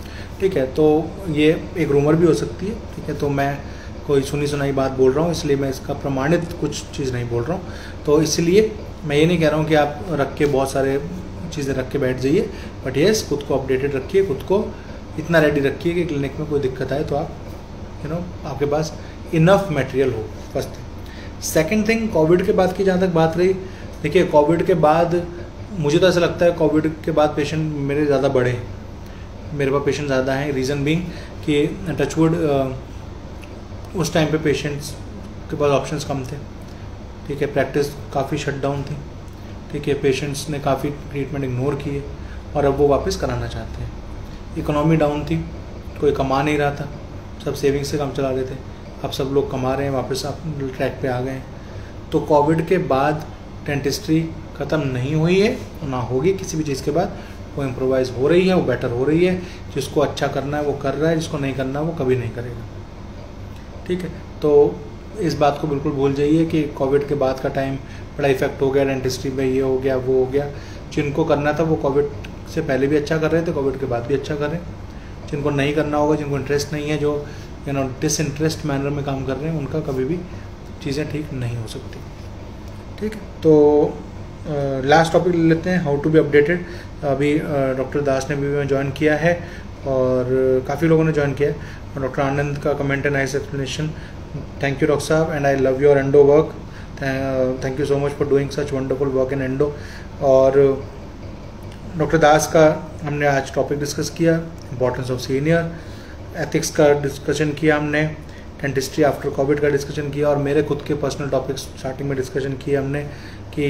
A: ठीक है, तो ये एक रूमर भी हो सकती है, ठीक है, तो मैं कोई सुनी सुनाई बात बोल रहा हूँ, इसलिए मैं इसका प्रमाणित कुछ चीज़ नहीं बोल रहा हूँ। तो इसलिए मैं ये नहीं कह रहा हूँ कि आप रख के बहुत सारे चीज़ें रख के बैठ जाइए, बट येस खुद को अपडेटेड रखिए, खुद को इतना रेडी रखिए कि क्लिनिक में कोई दिक्कत आए तो आप यू नो आपके पास इनफ मटेरियल हो। First thing. Second thing, COVID के बाद की जहाँ तक बात रही, देखिए कोविड के बाद मुझे तो ऐसा लगता है कोविड के बाद पेशेंट मेरे ज़्यादा बढ़े हैं, मेरे पास पेशेंट ज़्यादा हैं। रीज़न बीइंग कि टचवुड उस टाइम पे पेशेंट्स के पास ऑप्शंस कम थे, ठीक है, प्रैक्टिस काफ़ी शट डाउन थी, ठीक है, पेशेंट्स ने काफ़ी ट्रीटमेंट इग्नोर किए और अब वो वापस कराना चाहते हैं। इकोनॉमी डाउन थी, कोई कमा नहीं रहा था, सब सेविंग्स से काम चला रहे थे, अब सब लोग कमा रहे हैं, वापस आप ट्रैक पे आ गए हैं। तो कोविड के बाद डेंटिस्ट्री ख़त्म नहीं हुई है, ना होगी किसी भी चीज़ के बाद, वो इम्प्रोवाइज़ हो रही है, वो बेटर हो रही है। जिसको अच्छा करना है वो कर रहा है, जिसको नहीं करना वो कभी नहीं करेगा, ठीक है। तो इस बात को बिल्कुल भूल जाइए कि कोविड के बाद का टाइम बड़ा इफेक्ट हो गया डेंटिस्ट्री में, ये हो गया वो हो गया। जिनको करना था वो कोविड से पहले भी अच्छा कर रहे थे, कोविड के बाद भी अच्छा कर रहे हैं। जिनको नहीं करना होगा, जिनको इंटरेस्ट नहीं है, जो यू नो डिसइंटरेस्ट मैनर में काम कर रहे हैं, उनका कभी भी चीज़ें ठीक नहीं हो सकती, ठीक है। तो लास्ट टॉपिक ले लेते हैं, हाउ टू बी अपडेटेड। अभी डॉक्टर दास ने भी ज्वाइन किया है और काफ़ी लोगों ने ज्वाइन किया है। और डॉक्टर आनंद का कमेंट है, nice explanation, thank you doctor साहब, and I love your endo work, thank you so much for doing such wonderful work in endo. और डॉक्टर दास का हमने आज टॉपिक डिस्कस किया, इंपॉर्टेंस ऑफ सीनियर, एथिक्स का डिस्कशन किया हमने, डेंटिस्ट्री आफ्टर कोविड का डिस्कशन किया, और मेरे खुद के पर्सनल टॉपिक्स स्टार्टिंग में डिस्कशन किए हमने कि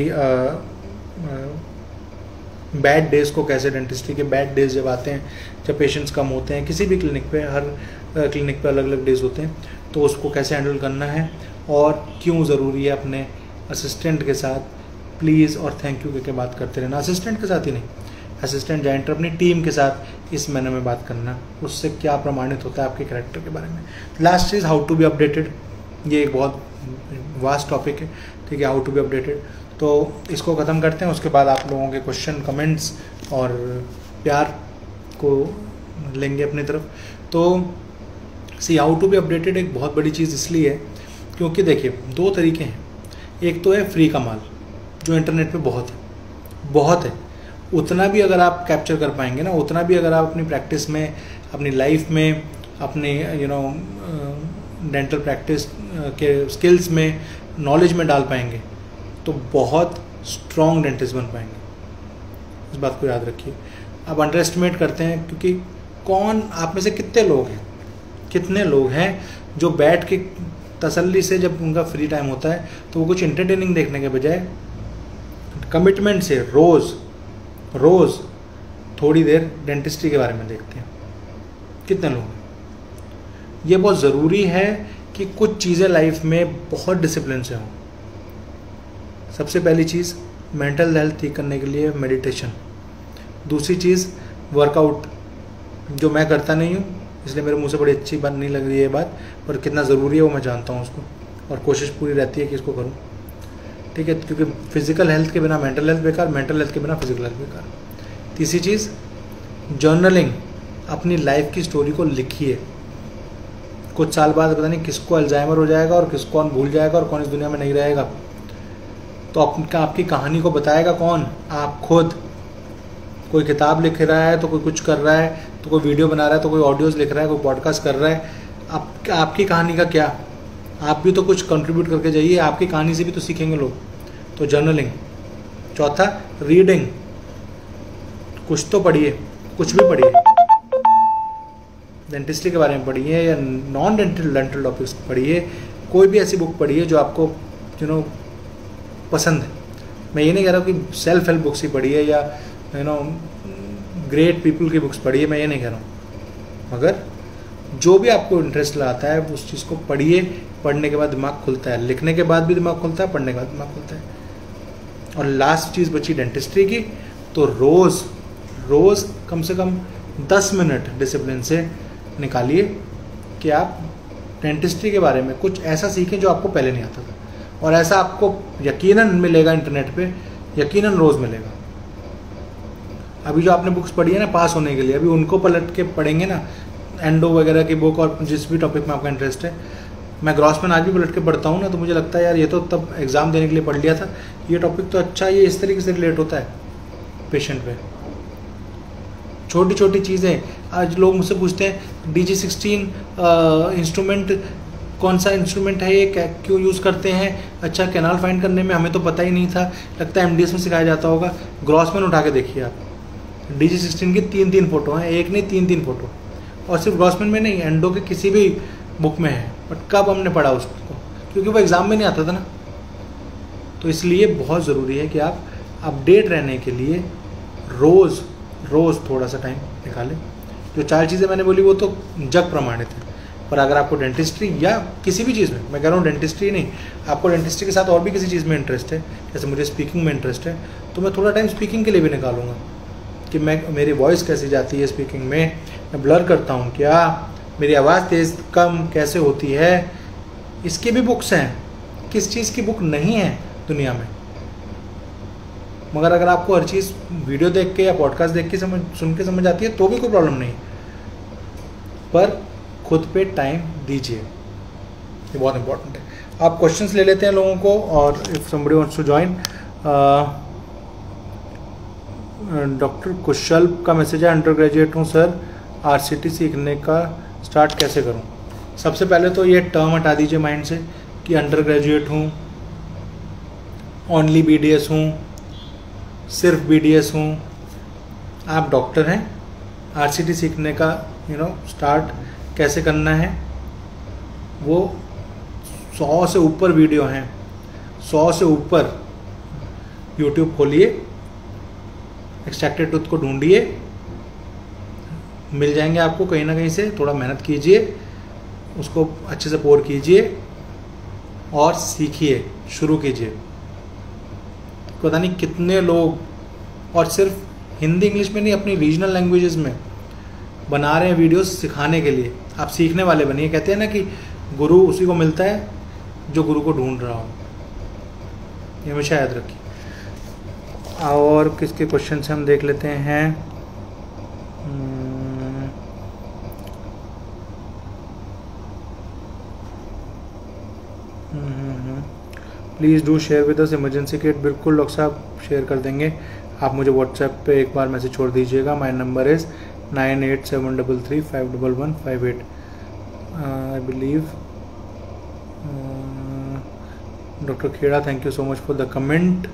A: बैड डेज को कैसे, डेंटिस्ट्री के बैड डेज जब आते हैं, जब पेशेंट्स कम होते हैं, किसी भी क्लिनिक पे, हर क्लिनिक पे अलग अलग डेज होते हैं, तो उसको कैसे हैंडल करना है और क्यों ज़रूरी है अपने असिस्टेंट के साथ प्लीज़ और थैंक यू के बात करते रहना। असिस्टेंट के साथ ही नहीं, असिस्टेंट जॉइंटर अपनी टीम के साथ इस मैनर में बात करना, उससे क्या प्रमाणित होता है आपके कैरेक्टर के बारे में। लास्ट चीज़, हाउ टू बी अपडेटेड, ये एक बहुत वास्ट टॉपिक है, ठीक है, हाउ टू बी अपडेटेड। तो इसको ख़त्म करते हैं, उसके बाद आप लोगों के क्वेश्चन, कमेंट्स और प्यार को लेंगे अपनी तरफ। तो see how to be updated एक बहुत बड़ी चीज़ इसलिए है क्योंकि देखिए दो तरीके हैं, एक तो है फ्री का माल जो इंटरनेट पे बहुत है, बहुत है, उतना भी अगर आप कैप्चर कर पाएंगे ना, उतना भी अगर आप अपनी प्रैक्टिस में, अपनी लाइफ में, अपने यू नो डेंटल प्रैक्टिस के स्किल्स में, नॉलेज में डाल पाएंगे तो बहुत स्ट्रॉन्ग डेंटिस्ट बन पाएंगे, इस बात को याद रखिए। आप अंडर एस्टिमेट करते हैं क्योंकि कौन, आप में से कितने लोग हैं, कितने लोग हैं जो बैठ के तसल्ली से जब उनका फ्री टाइम होता है तो वो कुछ एंटरटेनिंग देखने के बजाय कमिटमेंट से रोज़ रोज़ थोड़ी देर डेंटिस्ट्री के बारे में देखते हैं, कितने लोग हैं। ये बहुत ज़रूरी है कि कुछ चीज़ें लाइफ में बहुत डिसिप्लिन से हों। सबसे पहली चीज़ मेंटल हेल्थ ठीक करने के लिए मेडिटेशन, दूसरी चीज़ वर्कआउट, जो मैं करता नहीं हूँ इसलिए मेरे मुंह से बड़ी अच्छी बात नहीं लग रही है ये बात, पर कितना ज़रूरी है वो मैं जानता हूँ उसको, और कोशिश पूरी रहती है कि इसको करूँ, ठीक है, क्योंकि फिजिकल हेल्थ के बिना मेंटल हेल्थ बेकार, मेंटल हेल्थ के बिना फिजिकल हेल्थ बेकार। तीसरी चीज़ जर्नलिंग, अपनी लाइफ की स्टोरी को लिखिए। कुछ साल बाद पता नहीं किसको अल्जाइमर हो जाएगा और किसको कौन भूल जाएगा और कौन इस दुनिया में नहीं रहेगा, तो आपका आपकी कहानी को बताएगा कौन? आप खुद। कोई किताब लिख रहा है तो कोई कुछ कर रहा है, तो कोई वीडियो बना रहा है, तो कोई ऑडियोज़ लिख रहा है, कोई पॉडकास्ट कर रहा है, आप आपकी कहानी का क्या? आप भी तो कुछ कंट्रीब्यूट करके जाइए, आपकी कहानी से भी तो सीखेंगे लोग। तो जर्नलिंग। चौथा रीडिंग, कुछ तो पढ़िए, कुछ भी पढ़िए, डेंटिस्ट्री के बारे में पढ़िए या नॉन डेंटल डेंटल टॉपिक्स पढ़िए, कोई भी ऐसी बुक पढ़िए जो आपको यू नो पसंद है। मैं ये नहीं कह रहा हूँ कि सेल्फ हेल्प बुक्स ही पढ़िए या यू नो ग्रेट पीपल की बुक्स पढ़िए, मैं ये नहीं कह रहा हूँ, मगर जो भी आपको इंटरेस्ट लाता है उस चीज़ को पढ़िए। पढ़ने के बाद दिमाग खुलता है, लिखने के बाद भी दिमाग खुलता है, पढ़ने के बाद दिमाग खुलता है। और लास्ट चीज़ बची डेंटिस्ट्री की, तो रोज़ रोज़ कम से कम दस मिनट डिसिप्लिन से निकालिए कि आप डेंटिस्ट्री के बारे में कुछ ऐसा सीखें जो आपको पहले नहीं आता था, और ऐसा आपको यकीनन मिलेगा इंटरनेट पे, यकीनन रोज़ मिलेगा। अभी जो आपने बुक्स पढ़ी है ना पास होने के लिए, अभी उनको पलट के पढ़ेंगे ना, एंडो वगैरह की बुक और जिस भी टॉपिक में आपका इंटरेस्ट है। मैं ग्रॉसमैन आज भी पलट के पढ़ता हूँ ना, तो मुझे लगता है यार ये तो तब एग्ज़ाम देने के लिए पढ़ लिया था, ये टॉपिक तो अच्छा, ये इस तरीके से रिलेट होता है पेशेंट पे। छोटी छोटी चीज़ें, आज लोग मुझसे पूछते हैं डी जी सिक्सटीन इंस्ट्रूमेंट कौन सा इंस्ट्रूमेंट है, ये क्या क्यों यूज़ करते हैं, अच्छा कैनाल फाइंड करने में हमें तो पता ही नहीं था, लगता है एम डी एस में सिखाया जाता होगा। ग्रॉसमैन उठा के देखिए आप, डी जी सिक्सटीन की तीन तीन फोटो हैं, एक नहीं तीन तीन फोटो, और सिर्फ ग्रॉसमैन में नहीं, एंडो के किसी भी बुक में है, बट कब हमने पढ़ा उसको, क्योंकि वो एग्ज़ाम में नहीं आता था ना। तो इसलिए बहुत ज़रूरी है कि आप अपडेट रहने के लिए रोज़ रोज़ थोड़ा सा टाइम निकालें। जो चार चीज़ें मैंने बोली वो तो जग प्रमाणित है, पर अगर आपको डेंटिस्ट्री या किसी भी चीज़ में, मैं कह रहा हूँ डेंटिस्ट्री नहीं, आपको डेंटिस्ट्री के साथ और भी किसी चीज़ में इंटरेस्ट है, जैसे मुझे स्पीकिंग में इंटरेस्ट है, तो मैं थोड़ा टाइम स्पीकिंग के लिए भी निकालूंगा कि मैं मेरी वॉइस कैसे जाती है स्पीकिंग में, मैं ब्लर करता हूँ क्या, मेरी आवाज़ तेज़ कम कैसे होती है, इसकी भी बुक्स हैं। किस चीज़ की बुक नहीं है दुनिया में? मगर अगर आपको हर चीज़ वीडियो देख के या पॉडकास्ट देख के समझ सुन के समझ आती है तो भी कोई प्रॉब्लम नहीं, पर खुद पे टाइम दीजिए, ये बहुत इंपॉर्टेंट है। आप क्वेश्चंस ले लेते हैं लोगों को, और if somebody wants to join. Doctor Kushal का मैसेज है, अंडर ग्रेजुएट हूँ सर, आरसीटी सीखने का स्टार्ट कैसे करूँ? सबसे पहले तो ये टर्म हटा दीजिए माइंड से कि अंडर ग्रेजुएट हूँ, ओनली बीडीएस हूँ, सिर्फ बीडीएस हूँ। आप डॉक्टर हैं, आरसीटी सीखने का यू नो स्टार्ट कैसे करना है, वो सौ से ऊपर वीडियो हैं, सौ से ऊपर। यूट्यूब खोलिए, एक्सट्रैक्टेड टूथ को ढूंढिए, मिल जाएंगे आपको कहीं ना कहीं से। थोड़ा मेहनत कीजिए, उसको अच्छे से पोर कीजिए और सीखिए, शुरू कीजिए। पता नहीं कितने लोग, और सिर्फ हिंदी इंग्लिश में नहीं, अपनी रीजनल लैंग्वेजेस में बना रहे हैं वीडियोस सिखाने के लिए। आप सीखने वाले बनिए। कहते हैं ना कि गुरु उसी को मिलता है जो गुरु को ढूंढ रहा हो, ये हमेशा याद रखिए। और किसके क्वेश्चन से हम देख लेते हैं। Please do share with us emergency kit. बिल्कुल डॉक्टर साहब शेयर कर देंगे। आप मुझे व्हाट्सएप पे एक बार मैसेज छोड़ दीजिएगा। My number is nine eight seven double three five double one five eight. I believe doctor Khera, thank you so much for the comment.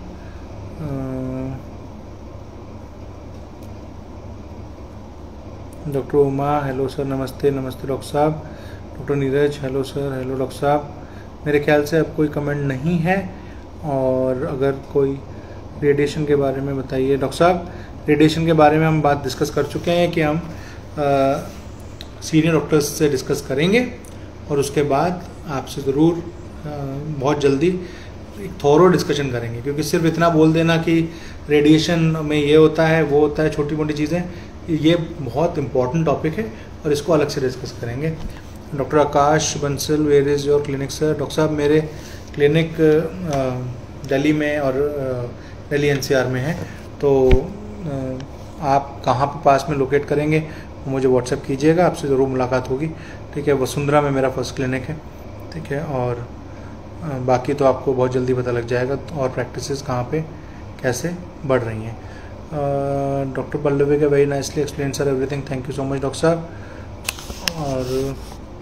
A: Doctor Uma, hello sir, नमस्ते। नमस्ते डॉक्टर साहब। Doctor Neeraj, hello sir. Hello doctor साहब। मेरे ख्याल से अब कोई कमेंट नहीं है, और अगर कोई रेडिएशन के बारे में बताइए। डॉक्टर साहब, रेडिएशन के बारे में हम बात डिस्कस कर चुके हैं कि हम सीनियर डॉक्टर्स से डिस्कस करेंगे, और उसके बाद आपसे ज़रूर बहुत जल्दी एक थोरो डिस्कशन करेंगे। क्योंकि सिर्फ इतना बोल देना कि रेडिएशन में ये होता है वो होता है, छोटी मोटी चीज़ें, ये बहुत इंपॉर्टेंट टॉपिक है और इसको अलग से डिस्कस करेंगे। Doctor Akash Bansal, where is your clinic sir? Doctor साहब, मेरे क्लिनिक दिल्ली में और दिल्ली एनसीआर में है, तो आप कहाँ पे पास में लोकेट करेंगे मुझे व्हाट्सएप कीजिएगा, आपसे ज़रूर मुलाकात होगी। ठीक है, वसुंधरा में मेरा फर्स्ट क्लिनिक है। ठीक है, और बाकी तो आपको बहुत जल्दी पता लग जाएगा और प्रैक्टिसेस कहाँ पे कैसे बढ़ रही हैं। डॉक्टर पल्लवी का very nicely explain sir everything, thank you so much doctor साहब। और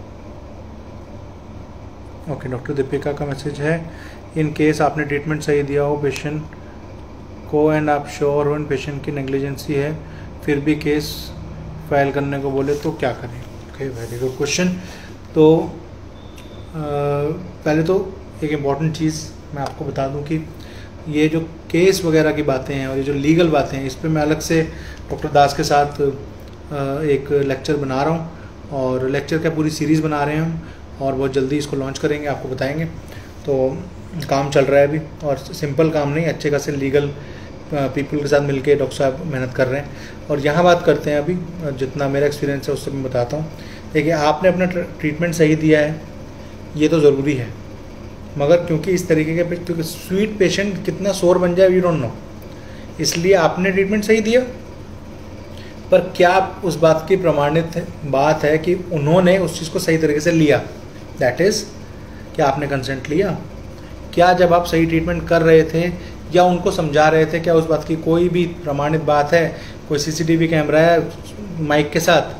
A: ओके, डॉक्टर दीपिका का मैसेज है, इन केस आपने ट्रीटमेंट सही दिया हो पेशेंट को एंड आप श्योर हो इन पेशेंट की नेग्लिजेंसी है, फिर भी केस फाइल करने को बोले तो क्या करें? Okay, very good question. तो आ, पहले तो एक इम्पॉर्टेंट चीज़ मैं आपको बता दूं कि ये जो केस वगैरह की बातें हैं और ये जो लीगल बातें हैं, इस पर मैं अलग से डॉक्टर दास के साथ एक लेक्चर बना रहा हूँ, और लेक्चर क्या पूरी सीरीज़ बना रहे हैं हम, और बहुत जल्दी इसको लॉन्च करेंगे, आपको बताएंगे। तो काम चल रहा है अभी, और सिंपल काम नहीं, अच्छे खासे लीगल पीपल के साथ मिलके डॉक्टर साहब मेहनत कर रहे हैं। और यहाँ बात करते हैं अभी, जितना मेरा एक्सपीरियंस है उससे मैं बताता हूँ। देखिए, आपने अपना ट्रीटमेंट सही दिया है, ये तो ज़रूरी है, मगर क्योंकि इस तरीके के क्योंकि स्वीट पेशेंट कितना शोर बन जाए वी डोंट नो, इसलिए आपने ट्रीटमेंट सही दिया, पर क्या उस बात की प्रमाणित बात है कि उन्होंने उस चीज़ को सही तरीके से लिया? दैट इज़, क्या आपने कंसेंट लिया? क्या जब आप सही ट्रीटमेंट कर रहे थे या उनको समझा रहे थे, क्या उस बात की कोई भी प्रमाणित बात है? कोई सीसीटीवी कैमरा है माइक के साथ?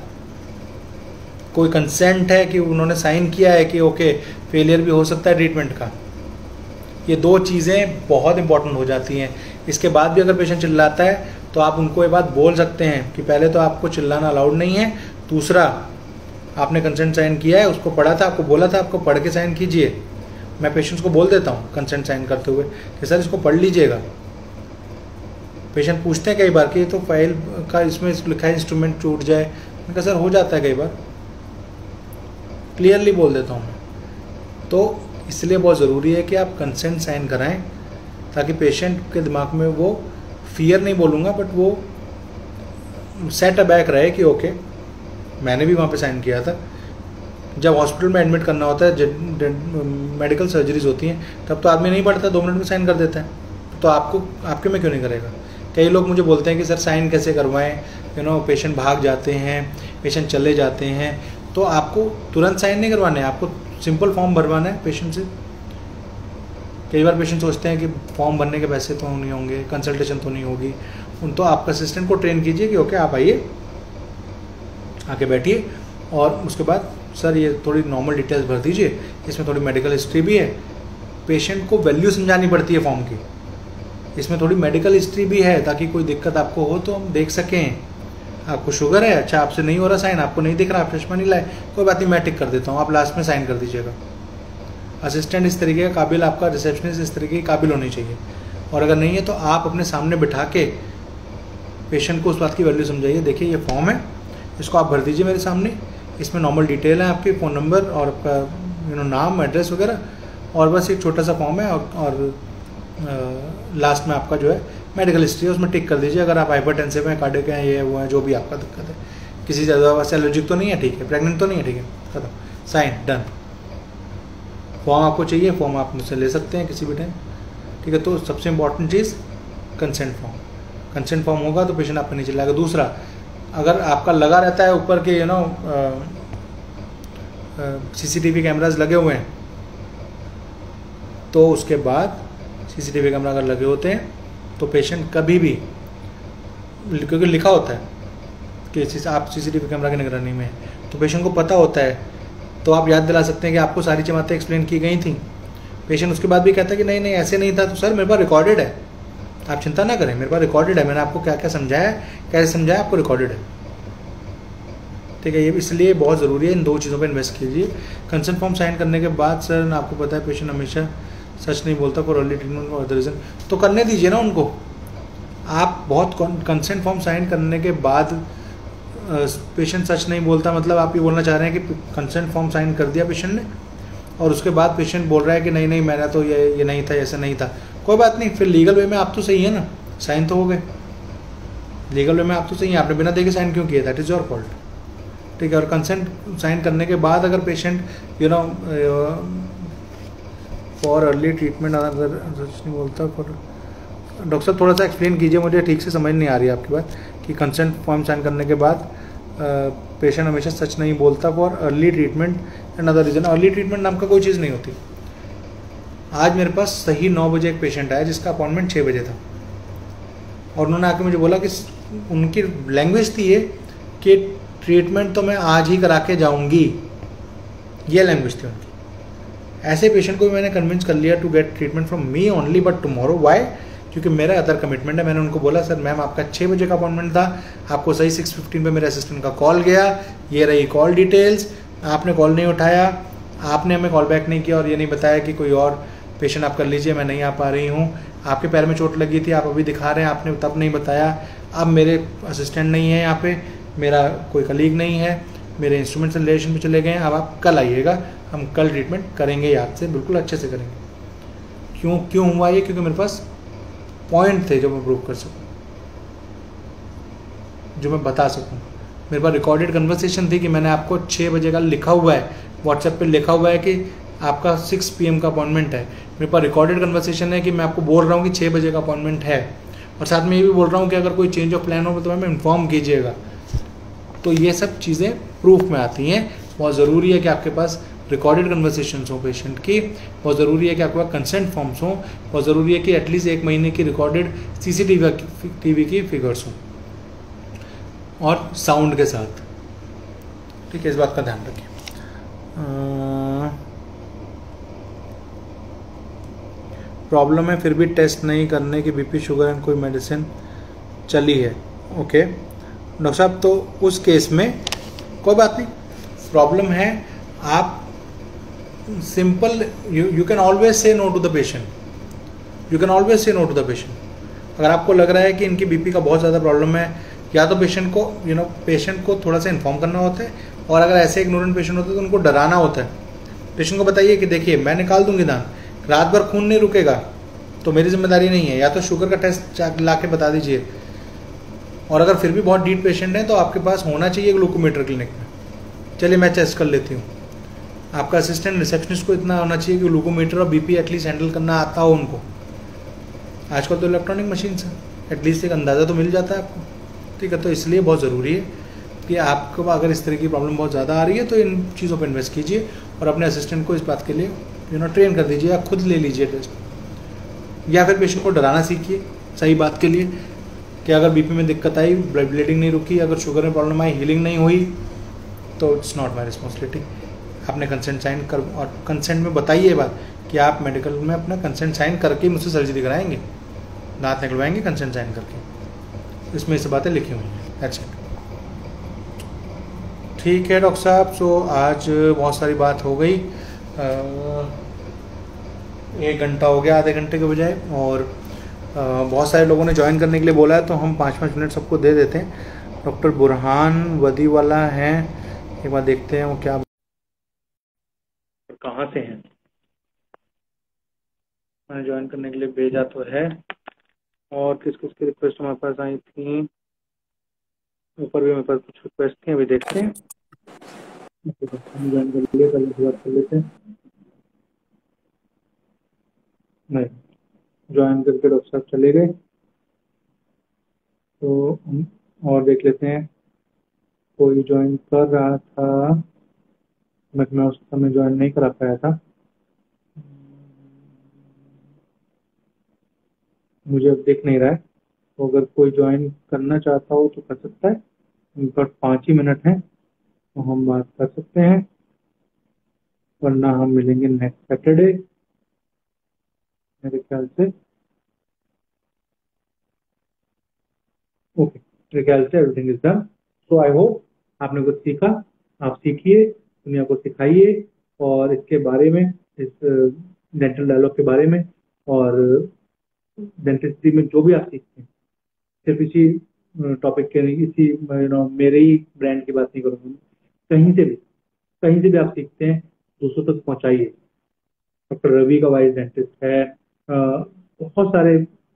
A: कोई कंसेंट है कि उन्होंने साइन किया है कि ओके फेलियर भी हो सकता है ट्रीटमेंट का? ये दो चीज़ें बहुत इंपॉर्टेंट हो जाती हैं। इसके बाद भी अगर पेशेंट चिल्लाता है तो आप उनको ये बात बोल सकते हैं कि पहले तो आपको चिल्लाना अलाउड नहीं है, दूसरा आपने कंसेंट साइन किया है, उसको पढ़ा था, आपको बोला था आपको पढ़ के साइन कीजिए। मैं पेशेंट्स को बोल देता हूँ कंसेंट साइन करते हुए कि सर इसको पढ़ लीजिएगा। पेशेंट पूछते हैं कई बार कि तो फाइल का इसमें लिखा है इंस्ट्रूमेंट टूट जाए, मैं कहा सर हो जाता है कई बार, क्लियरली बोल देता हूँ। तो इसलिए बहुत ज़रूरी है कि आप कंसेंट साइन कराएं ताकि पेशेंट के दिमाग में वो फियर नहीं बोलूँगा बट वो सेट बैक रहे कि ओके मैंने भी वहाँ पे साइन किया था। जब हॉस्पिटल में एडमिट करना होता है, मेडिकल सर्जरीज होती हैं, तब तो आदमी नहीं पढ़ता, दो मिनट में साइन कर देता है। तो आपको आपके में क्यों नहीं करेगा? कई लोग मुझे बोलते हैं कि सर साइन कैसे करवाएं, यू नो पेशेंट भाग जाते हैं, पेशेंट चले जाते हैं। तो आपको तुरंत साइन नहीं करवाने, आपको सिंपल फॉर्म भरवाना है पेशेंट से। कई बार पेशेंट सोचते हैं कि फॉर्म भरने के पैसे तो नहीं होंगे, कंसल्टेशन तो नहीं होगी, उन तो आपका असिस्टेंट को ट्रेन कीजिए कि ओके आप आइए, आके बैठिए और उसके बाद सर ये थोड़ी नॉर्मल डिटेल्स भर दीजिए, इसमें थोड़ी मेडिकल हिस्ट्री भी है। पेशेंट को वैल्यू समझानी पड़ती है फॉर्म की, इसमें थोड़ी मेडिकल हिस्ट्री भी है ताकि कोई दिक्कत आपको हो तो हम देख सकें। आपको शुगर है, अच्छा आपसे नहीं हो रहा साइन, आपको नहीं दिख रहा, आप चश्मा नहीं लाए, कोई बात नहीं मैं टिक कर देता हूँ, आप लास्ट में साइन कर दीजिएगा। असिस्टेंट इस तरीके का काबिल, आपका रिसेप्शनिस्ट इस तरीके की काबिल होनी चाहिए। और अगर नहीं है तो आप अपने सामने बिठा के पेशेंट को उस बात की वैल्यू समझाइए। देखिए ये फॉर्म है, इसको आप भर दीजिए मेरे सामने, इसमें नॉर्मल डिटेल है आपकी, फ़ोन नंबर और आपका यू नो नाम, एड्रेस वगैरह, और बस एक छोटा सा फॉर्म है और, और लास्ट में आपका जो है मेडिकल हिस्ट्री है, उसमें टिक कर दीजिए। अगर आप हाइपरटेंसिव हैं, कार्डियक हैं, ये वो है, जो भी आपका दिक्कत है, किसी ज़्यादा से एलर्जिक तो नहीं है, ठीक है, प्रेग्नेंट तो नहीं है, ठीक है, खत्म, साइन डन। फॉर्म आपको चाहिए, फॉर्म आप मुझसे ले सकते हैं किसी भी टाइम, ठीक है। तो सबसे इंपॉर्टेंट चीज़ कंसेंट फॉर्म, कंसेंट फॉर्म होगा तो पेशेंट आपका नीचे लाएगा। दूसरा, अगर आपका लगा रहता है ऊपर के यू नो सीसीटीवी कैमराज लगे हुए हैं, तो उसके बाद सीसीटीवी कैमरा अगर लगे होते हैं तो पेशेंट कभी भी, क्योंकि लिखा होता है कि आप सीसीटीवी कैमरा की निगरानी में, तो पेशेंट को पता होता है, तो आप याद दिला सकते हैं कि आपको सारी बातें एक्सप्लेन की गई थी। पेशेंट उसके बाद भी कहता है कि नहीं नहीं ऐसे नहीं था, तो सर मेरे पास रिकॉर्डेड है, आप चिंता ना करें, मेरे पास रिकॉर्डेड है, मैंने आपको क्या क्या समझाया, कैसे समझाया, आपको रिकॉर्डेड है, ठीक है। ये इसलिए बहुत ज़रूरी है, इन दो चीज़ों पे इन्वेस्ट कीजिए। कंसेंट फॉर्म साइन करने के बाद सर आपको पता है पेशेंट हमेशा सच नहीं बोलता फॉर अर्ली ट्रीटमेंट और अदर रीज़न, तो करने दीजिए ना उनको। आप बहुत कंसेंट फॉर्म साइन करने के बाद पेशेंट सच नहीं बोलता, मतलब आप ये बोलना चाह रहे हैं कि कंसेंट फॉर्म साइन कर दिया पेशेंट ने और उसके बाद पेशेंट बोल रहा है कि नहीं नहीं मैंने तो ये ये नहीं था, ऐसा नहीं था, कोई बात नहीं, फिर लीगल वे में आप तो सही है ना, साइन तो हो गए, लीगल वे में आप तो सही है, आपने बिना देखे साइन क्यों किया, दैट इज़ योर फॉल्ट, ठीक है। और कंसेंट साइन करने के बाद अगर patient you know for early treatment अगर सच नहीं बोलता, फॉर डॉक्टर साहब थोड़ा सा एक्सप्लेन कीजिए, मुझे ठीक से समझ नहीं आ रही है आपकी बात, कि कंसेंट फॉर्म साइन करने के बाद पेशेंट हमेशा सच नहीं बोलता for early treatment and other reason. Early treatment नाम का कोई चीज़ नहीं होती। आज मेरे पास सही नौ बजे एक पेशेंट आया जिसका अपॉइंटमेंट छः बजे था, और उन्होंने आके मुझे बोला कि उनकी लैंग्वेज थी ये कि ट्रीटमेंट तो मैं आज ही करा के जाऊँगी, ये लैंग्वेज थी उनकी। ऐसे पेशेंट को भी मैंने कन्विंस कर लिया to get treatment from me only but tomorrow, why, क्योंकि मेरा अदर कमिटमेंट है। मैंने उनको बोला सर मैम आपका छः बजे का अपॉइंटमेंट था, आपको सही सिक्स फिफ्टीन पे मेरे असिस्टेंट का कॉल गया, ये रही कॉल डिटेल्स, आपने कॉल नहीं उठाया, आपने हमें कॉल बैक नहीं किया और ये नहीं बताया कि कोई और पेशेंट आप कर लीजिए, मैं नहीं आ पा रही हूँ, आपके पैर में चोट लगी थी, आप अभी दिखा रहे हैं, आपने तब नहीं बताया, अब मेरे असिस्टेंट नहीं है यहाँ पे, मेरा कोई कलीग नहीं है, मेरे इंस्ट्रूमेंट से रिलेशन में चले गए हैं, अब आप कल आइएगा, हम कल ट्रीटमेंट करेंगे, याद से बिल्कुल अच्छे से करेंगे। क्यों क्यों हुआ ये? क्योंकि मेरे पास पॉइंट थे जो मैं प्रूव कर सकूं, जो मैं बता सकूं। मेरे पास रिकॉर्डेड कन्वर्सेशन थी कि मैंने आपको छः बजे का लिखा हुआ है, व्हाट्सएप पे लिखा हुआ है कि आपका सिक्स पी एम का अपॉइंटमेंट है। मेरे पास रिकॉर्डेड कन्वर्सेशन है कि मैं आपको बोल रहा हूँ कि छः बजे का अपॉइंटमेंट है, और साथ में ये भी बोल रहा हूँ कि अगर कोई चेंज ऑफ प्लान हो तो हमें इन्फॉर्म कीजिएगा। तो ये सब चीज़ें प्रूफ में आती हैं। बहुत ज़रूरी है कि आपके पास रिकॉर्डेड कन्वर्सेशंस हो पेशेंट की, बहुत ज़रूरी है कि आपके पास कंसेंट फॉर्म्स हों, बहुत ज़रूरी है कि एटलीस्ट एक महीने की रिकॉर्डेड सीसीटीवी टीवी की फिगर्स हों और साउंड के साथ। ठीक है, इस बात का ध्यान रखिए। प्रॉब्लम है फिर भी टेस्ट नहीं करने की, बीपी शुगर एंड कोई मेडिसिन चली है। ओके डॉक्टर साहब, तो उस केस में कोई बात नहीं, प्रॉब्लम है आप simple, you can always say no to the patient, you can always say no to the patient. अगर आपको लग रहा है कि इनकी बीपी का बहुत ज़्यादा प्रॉब्लम है, या तो पेशेंट को यू नो पेशेंट को थोड़ा सा इन्फॉर्म करना होता है, और अगर ऐसे इग्नोरेंट पेशेंट होते हैं तो उनको डराना होता है। पेशेंट को बताइए कि देखिए मैं निकाल दूंगी दान, रात भर खून नहीं रुकेगा तो मेरी जिम्मेदारी नहीं है, या तो शुगर का टेस्ट ला के बता दीजिए। और अगर फिर भी बहुत डीप पेशेंट है तो आपके पास होना चाहिए ग्लूकोमीटर क्लिनिक में, चलिए मैं टेस्ट कर लेती हूँ। आपका असिस्टेंट रिसेप्शनिस्ट को इतना होना चाहिए कि ग्लूकोमीटर और बीपी एटलीस्ट हैंडल करना आता हो उनको। आजकल तो इलेक्ट्रॉनिक मशीन है, एटलीस्ट एक अंदाज़ा तो मिल जाता है आपको। ठीक है, तो इसलिए बहुत ज़रूरी है कि आपको अगर इस तरह की प्रॉब्लम बहुत ज़्यादा आ रही है तो इन चीज़ों पर इन्वेस्ट कीजिए और अपने असिस्टेंट को इस बात के लिए यू नो ट्रेन कर दीजिए, या खुद ले लीजिए टेस्ट, या फिर पेशेंट को डराना सीखिए सही बात के लिए कि अगर बीपी में दिक्कत आई, ब्लड ब्लीडिंग नहीं रुकी, अगर शुगर में प्रॉब्लम आई, हीलिंग नहीं हुई, तो इट्स नॉट माई रिस्पॉन्सिबिलिटी। आपने कंसेंट साइन कर, और कंसेंट में बताइए बात कि आप मेडिकल में अपना कंसेंट साइन करके मुझसे सर्जरी कराएंगे, दांत निकलवाएंगे कंसेंट साइन करके, इसमें ये सब बातें लिखी हुई हैं। That's it. ठीक है डॉक्टर साहब, सो आज बहुत सारी बात हो गई, एक घंटा हो गया आधे घंटे के बजाय, और आ, बहुत सारे लोगों ने ज्वाइन करने के लिए बोला है तो हम पाँच पाँच मिनट सबको दे देते हैं। डॉक्टर बुरहान वदी वाला हैं, एक बार देखते हैं वो क्या कहाँ से हैं। मैंने ज्वाइन करने के लिए भेजा तो है, और किस किस की रिक्वेस्ट हमारे पास आई थी, ऊपर भी मेरे पास कुछ रिक्वेस्ट थी, अभी देखते हैं। ज्वाइन कर लिए, पहले बात कर लेते हैं। नहीं, ज्वाइन करके डॉक्टर साहब चले गए, तो हम और देख लेते हैं। कोई ज्वाइन कर रहा था बट मैं उस समय ज्वाइन नहीं करा पाया था, मुझे अब दिख नहीं रहा है, तो अगर कोई ज्वाइन करना चाहता हो तो कर सकता है। बट पाँच ही मिनट हैं तो हम बात कर सकते हैं, वरना हम मिलेंगे नेक्स्ट सैटरडे मेरे ख्याल से। ओके, मेरे ख्याल से everything is done. So I hope आपने कुछ सीखा, आप सीखिए, दुनिया को सिखाइए, और इसके बारे में, इस डेंटल डायलॉग के बारे में और डेंटिस्ट्री में जो भी आप सीखते हैं, सिर्फ इसी टॉपिक के नहीं, इसी यू नो मेरे ही ब्रांड की बात नहीं करूँगा, कहीं से भी कहीं से भी आप सीखते हैं दूसरों तक पहुंचाइए। डॉक्टर रवि का वाइस डेंटिस्ट है, बहुत सारे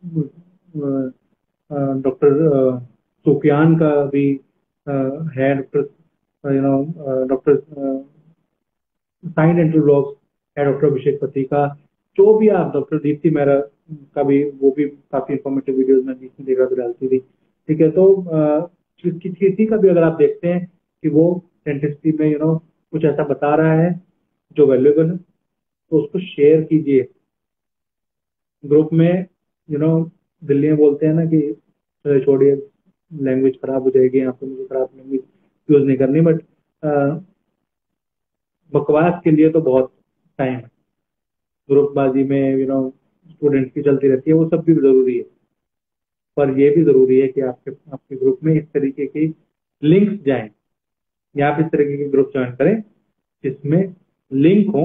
A: डॉक्टर सुफियान का भी है, doctor you know doctor sign dental blogs है डॉक्टर अभिषेक पति का, जो भी आप, डॉक्टर दीप्ति मेहरा का भी, वो भी काफी इंफॉर्मेटिव वीडियोस में बीच में देखा तो डालती थी। ठीक है, तो किसी किसी का भी अगर आप देखते हैं कि वो डेंटिस्ट्री में यू नो कुछ ऐसा बता रहा है जो वैल्यूएबल है, तो उसको शेयर कीजिए ग्रुप में। यू नो दिल्ली में बोलते हैं ना कि छोड़िए लैंग्वेज खराब हो जाएगी, यहाँ पे मुझे खराब लैंग्वेज यूज नहीं करनी, बट बकवास के लिए तो बहुत टाइम है, ग्रुपबाजी में यू नो स्टूडेंट्स की चलती रहती है, वो सब भी जरूरी है, पर ये भी जरूरी है कि आपके आपके ग्रुप में इस तरीके की लिंक्स जाएं, या आप इस तरीके के ग्रुप ज्वाइन करें जिसमें लिंक हो,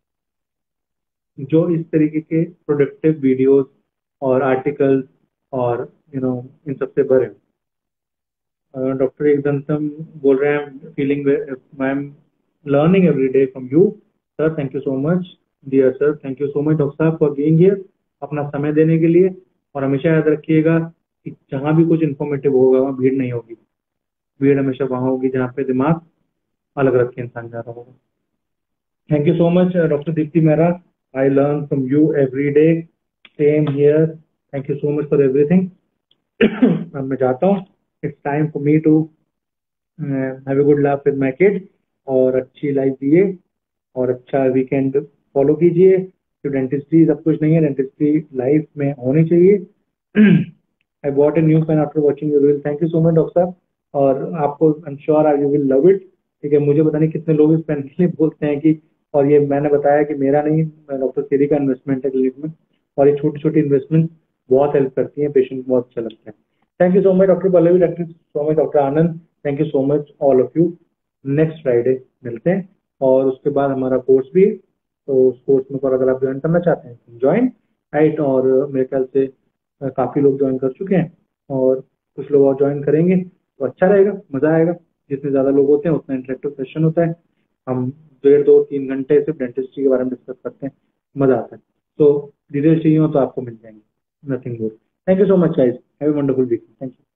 A: जो इस तरीके के प्रोडक्टिव वीडियोस और आर्टिकल्स और यू नो इन सबसे भरे। डॉक्टर एक दंतम बोल रहे हैं, feeling I am learning every day from you sir, thank you so much dear sir, thank you so much doctor साहब फॉर बीइंग हियर, अपना समय देने के लिए। और हमेशा याद रखिएगा कि जहां भी कुछ इन्फॉर्मेटिव होगा वहाँ भीड़ नहीं होगी, भीड़ हमेशा वहां होगी जहाँ पे दिमाग अलग रख के इंसान जा रहा होगा। Thank you so much doctor Deepti Mehra, I learn from you every day, same here, thank you so much for everything. अब मैं जाता हूँ, it's time for me to have a good life with my kid, और अच्छी लाइफ जिए और अच्छा वीकेंड फॉलो कीजिए। तो डेंटिस्ट्री सब कुछ नहीं है, डेंटिस्ट्री लाइफ में होनी चाहिए। I bought a new pen after watching your reel. Thank you so much doctor साहब, और आपको I am sure I you will love it. ठीक है, मुझे पता नहीं कितने लोग इस पेन के लिए बोलते हैं कि, और ये मैंने बताया कि मेरा नहीं, डॉक्टर सेरी का इन्वेस्टमेंट है क्लिनिक में, और ये छोटी छोटी इन्वेस्टमेंट बहुत हेल्प करती हैं, पेशेंट को बहुत अच्छा लगता है। Thank you so much doctor Pallavi, thank you so much doctor Anand, thank you so much all of you. Next Friday मिलते हैं, और उसके बाद हमारा कोर्स भी है, तो उस कोर्स में पर अगर आप ज्वाइन करना चाहते हैं ज्वाइन, राइट। और मेरे ख्याल से अ, काफी लोग ज्वाइन कर चुके हैं, और कुछ लोग और ज्वाइन करेंगे, तो अच्छा रहेगा, मजा आएगा। जितने ज्यादा लोग होते हैं उतना इंटरेक्टिव सेशन होता है। हम डेढ़ दो तीन घंटे सिर्फ डेंटिस्ट्री के बारे में डिस्कस करते हैं, मजा आता है। तो डिटेल्स चाहिए हो तो आपको मिल जाएंगे, nothing more. Thank you so much guys, have a wonderful week. Thank you.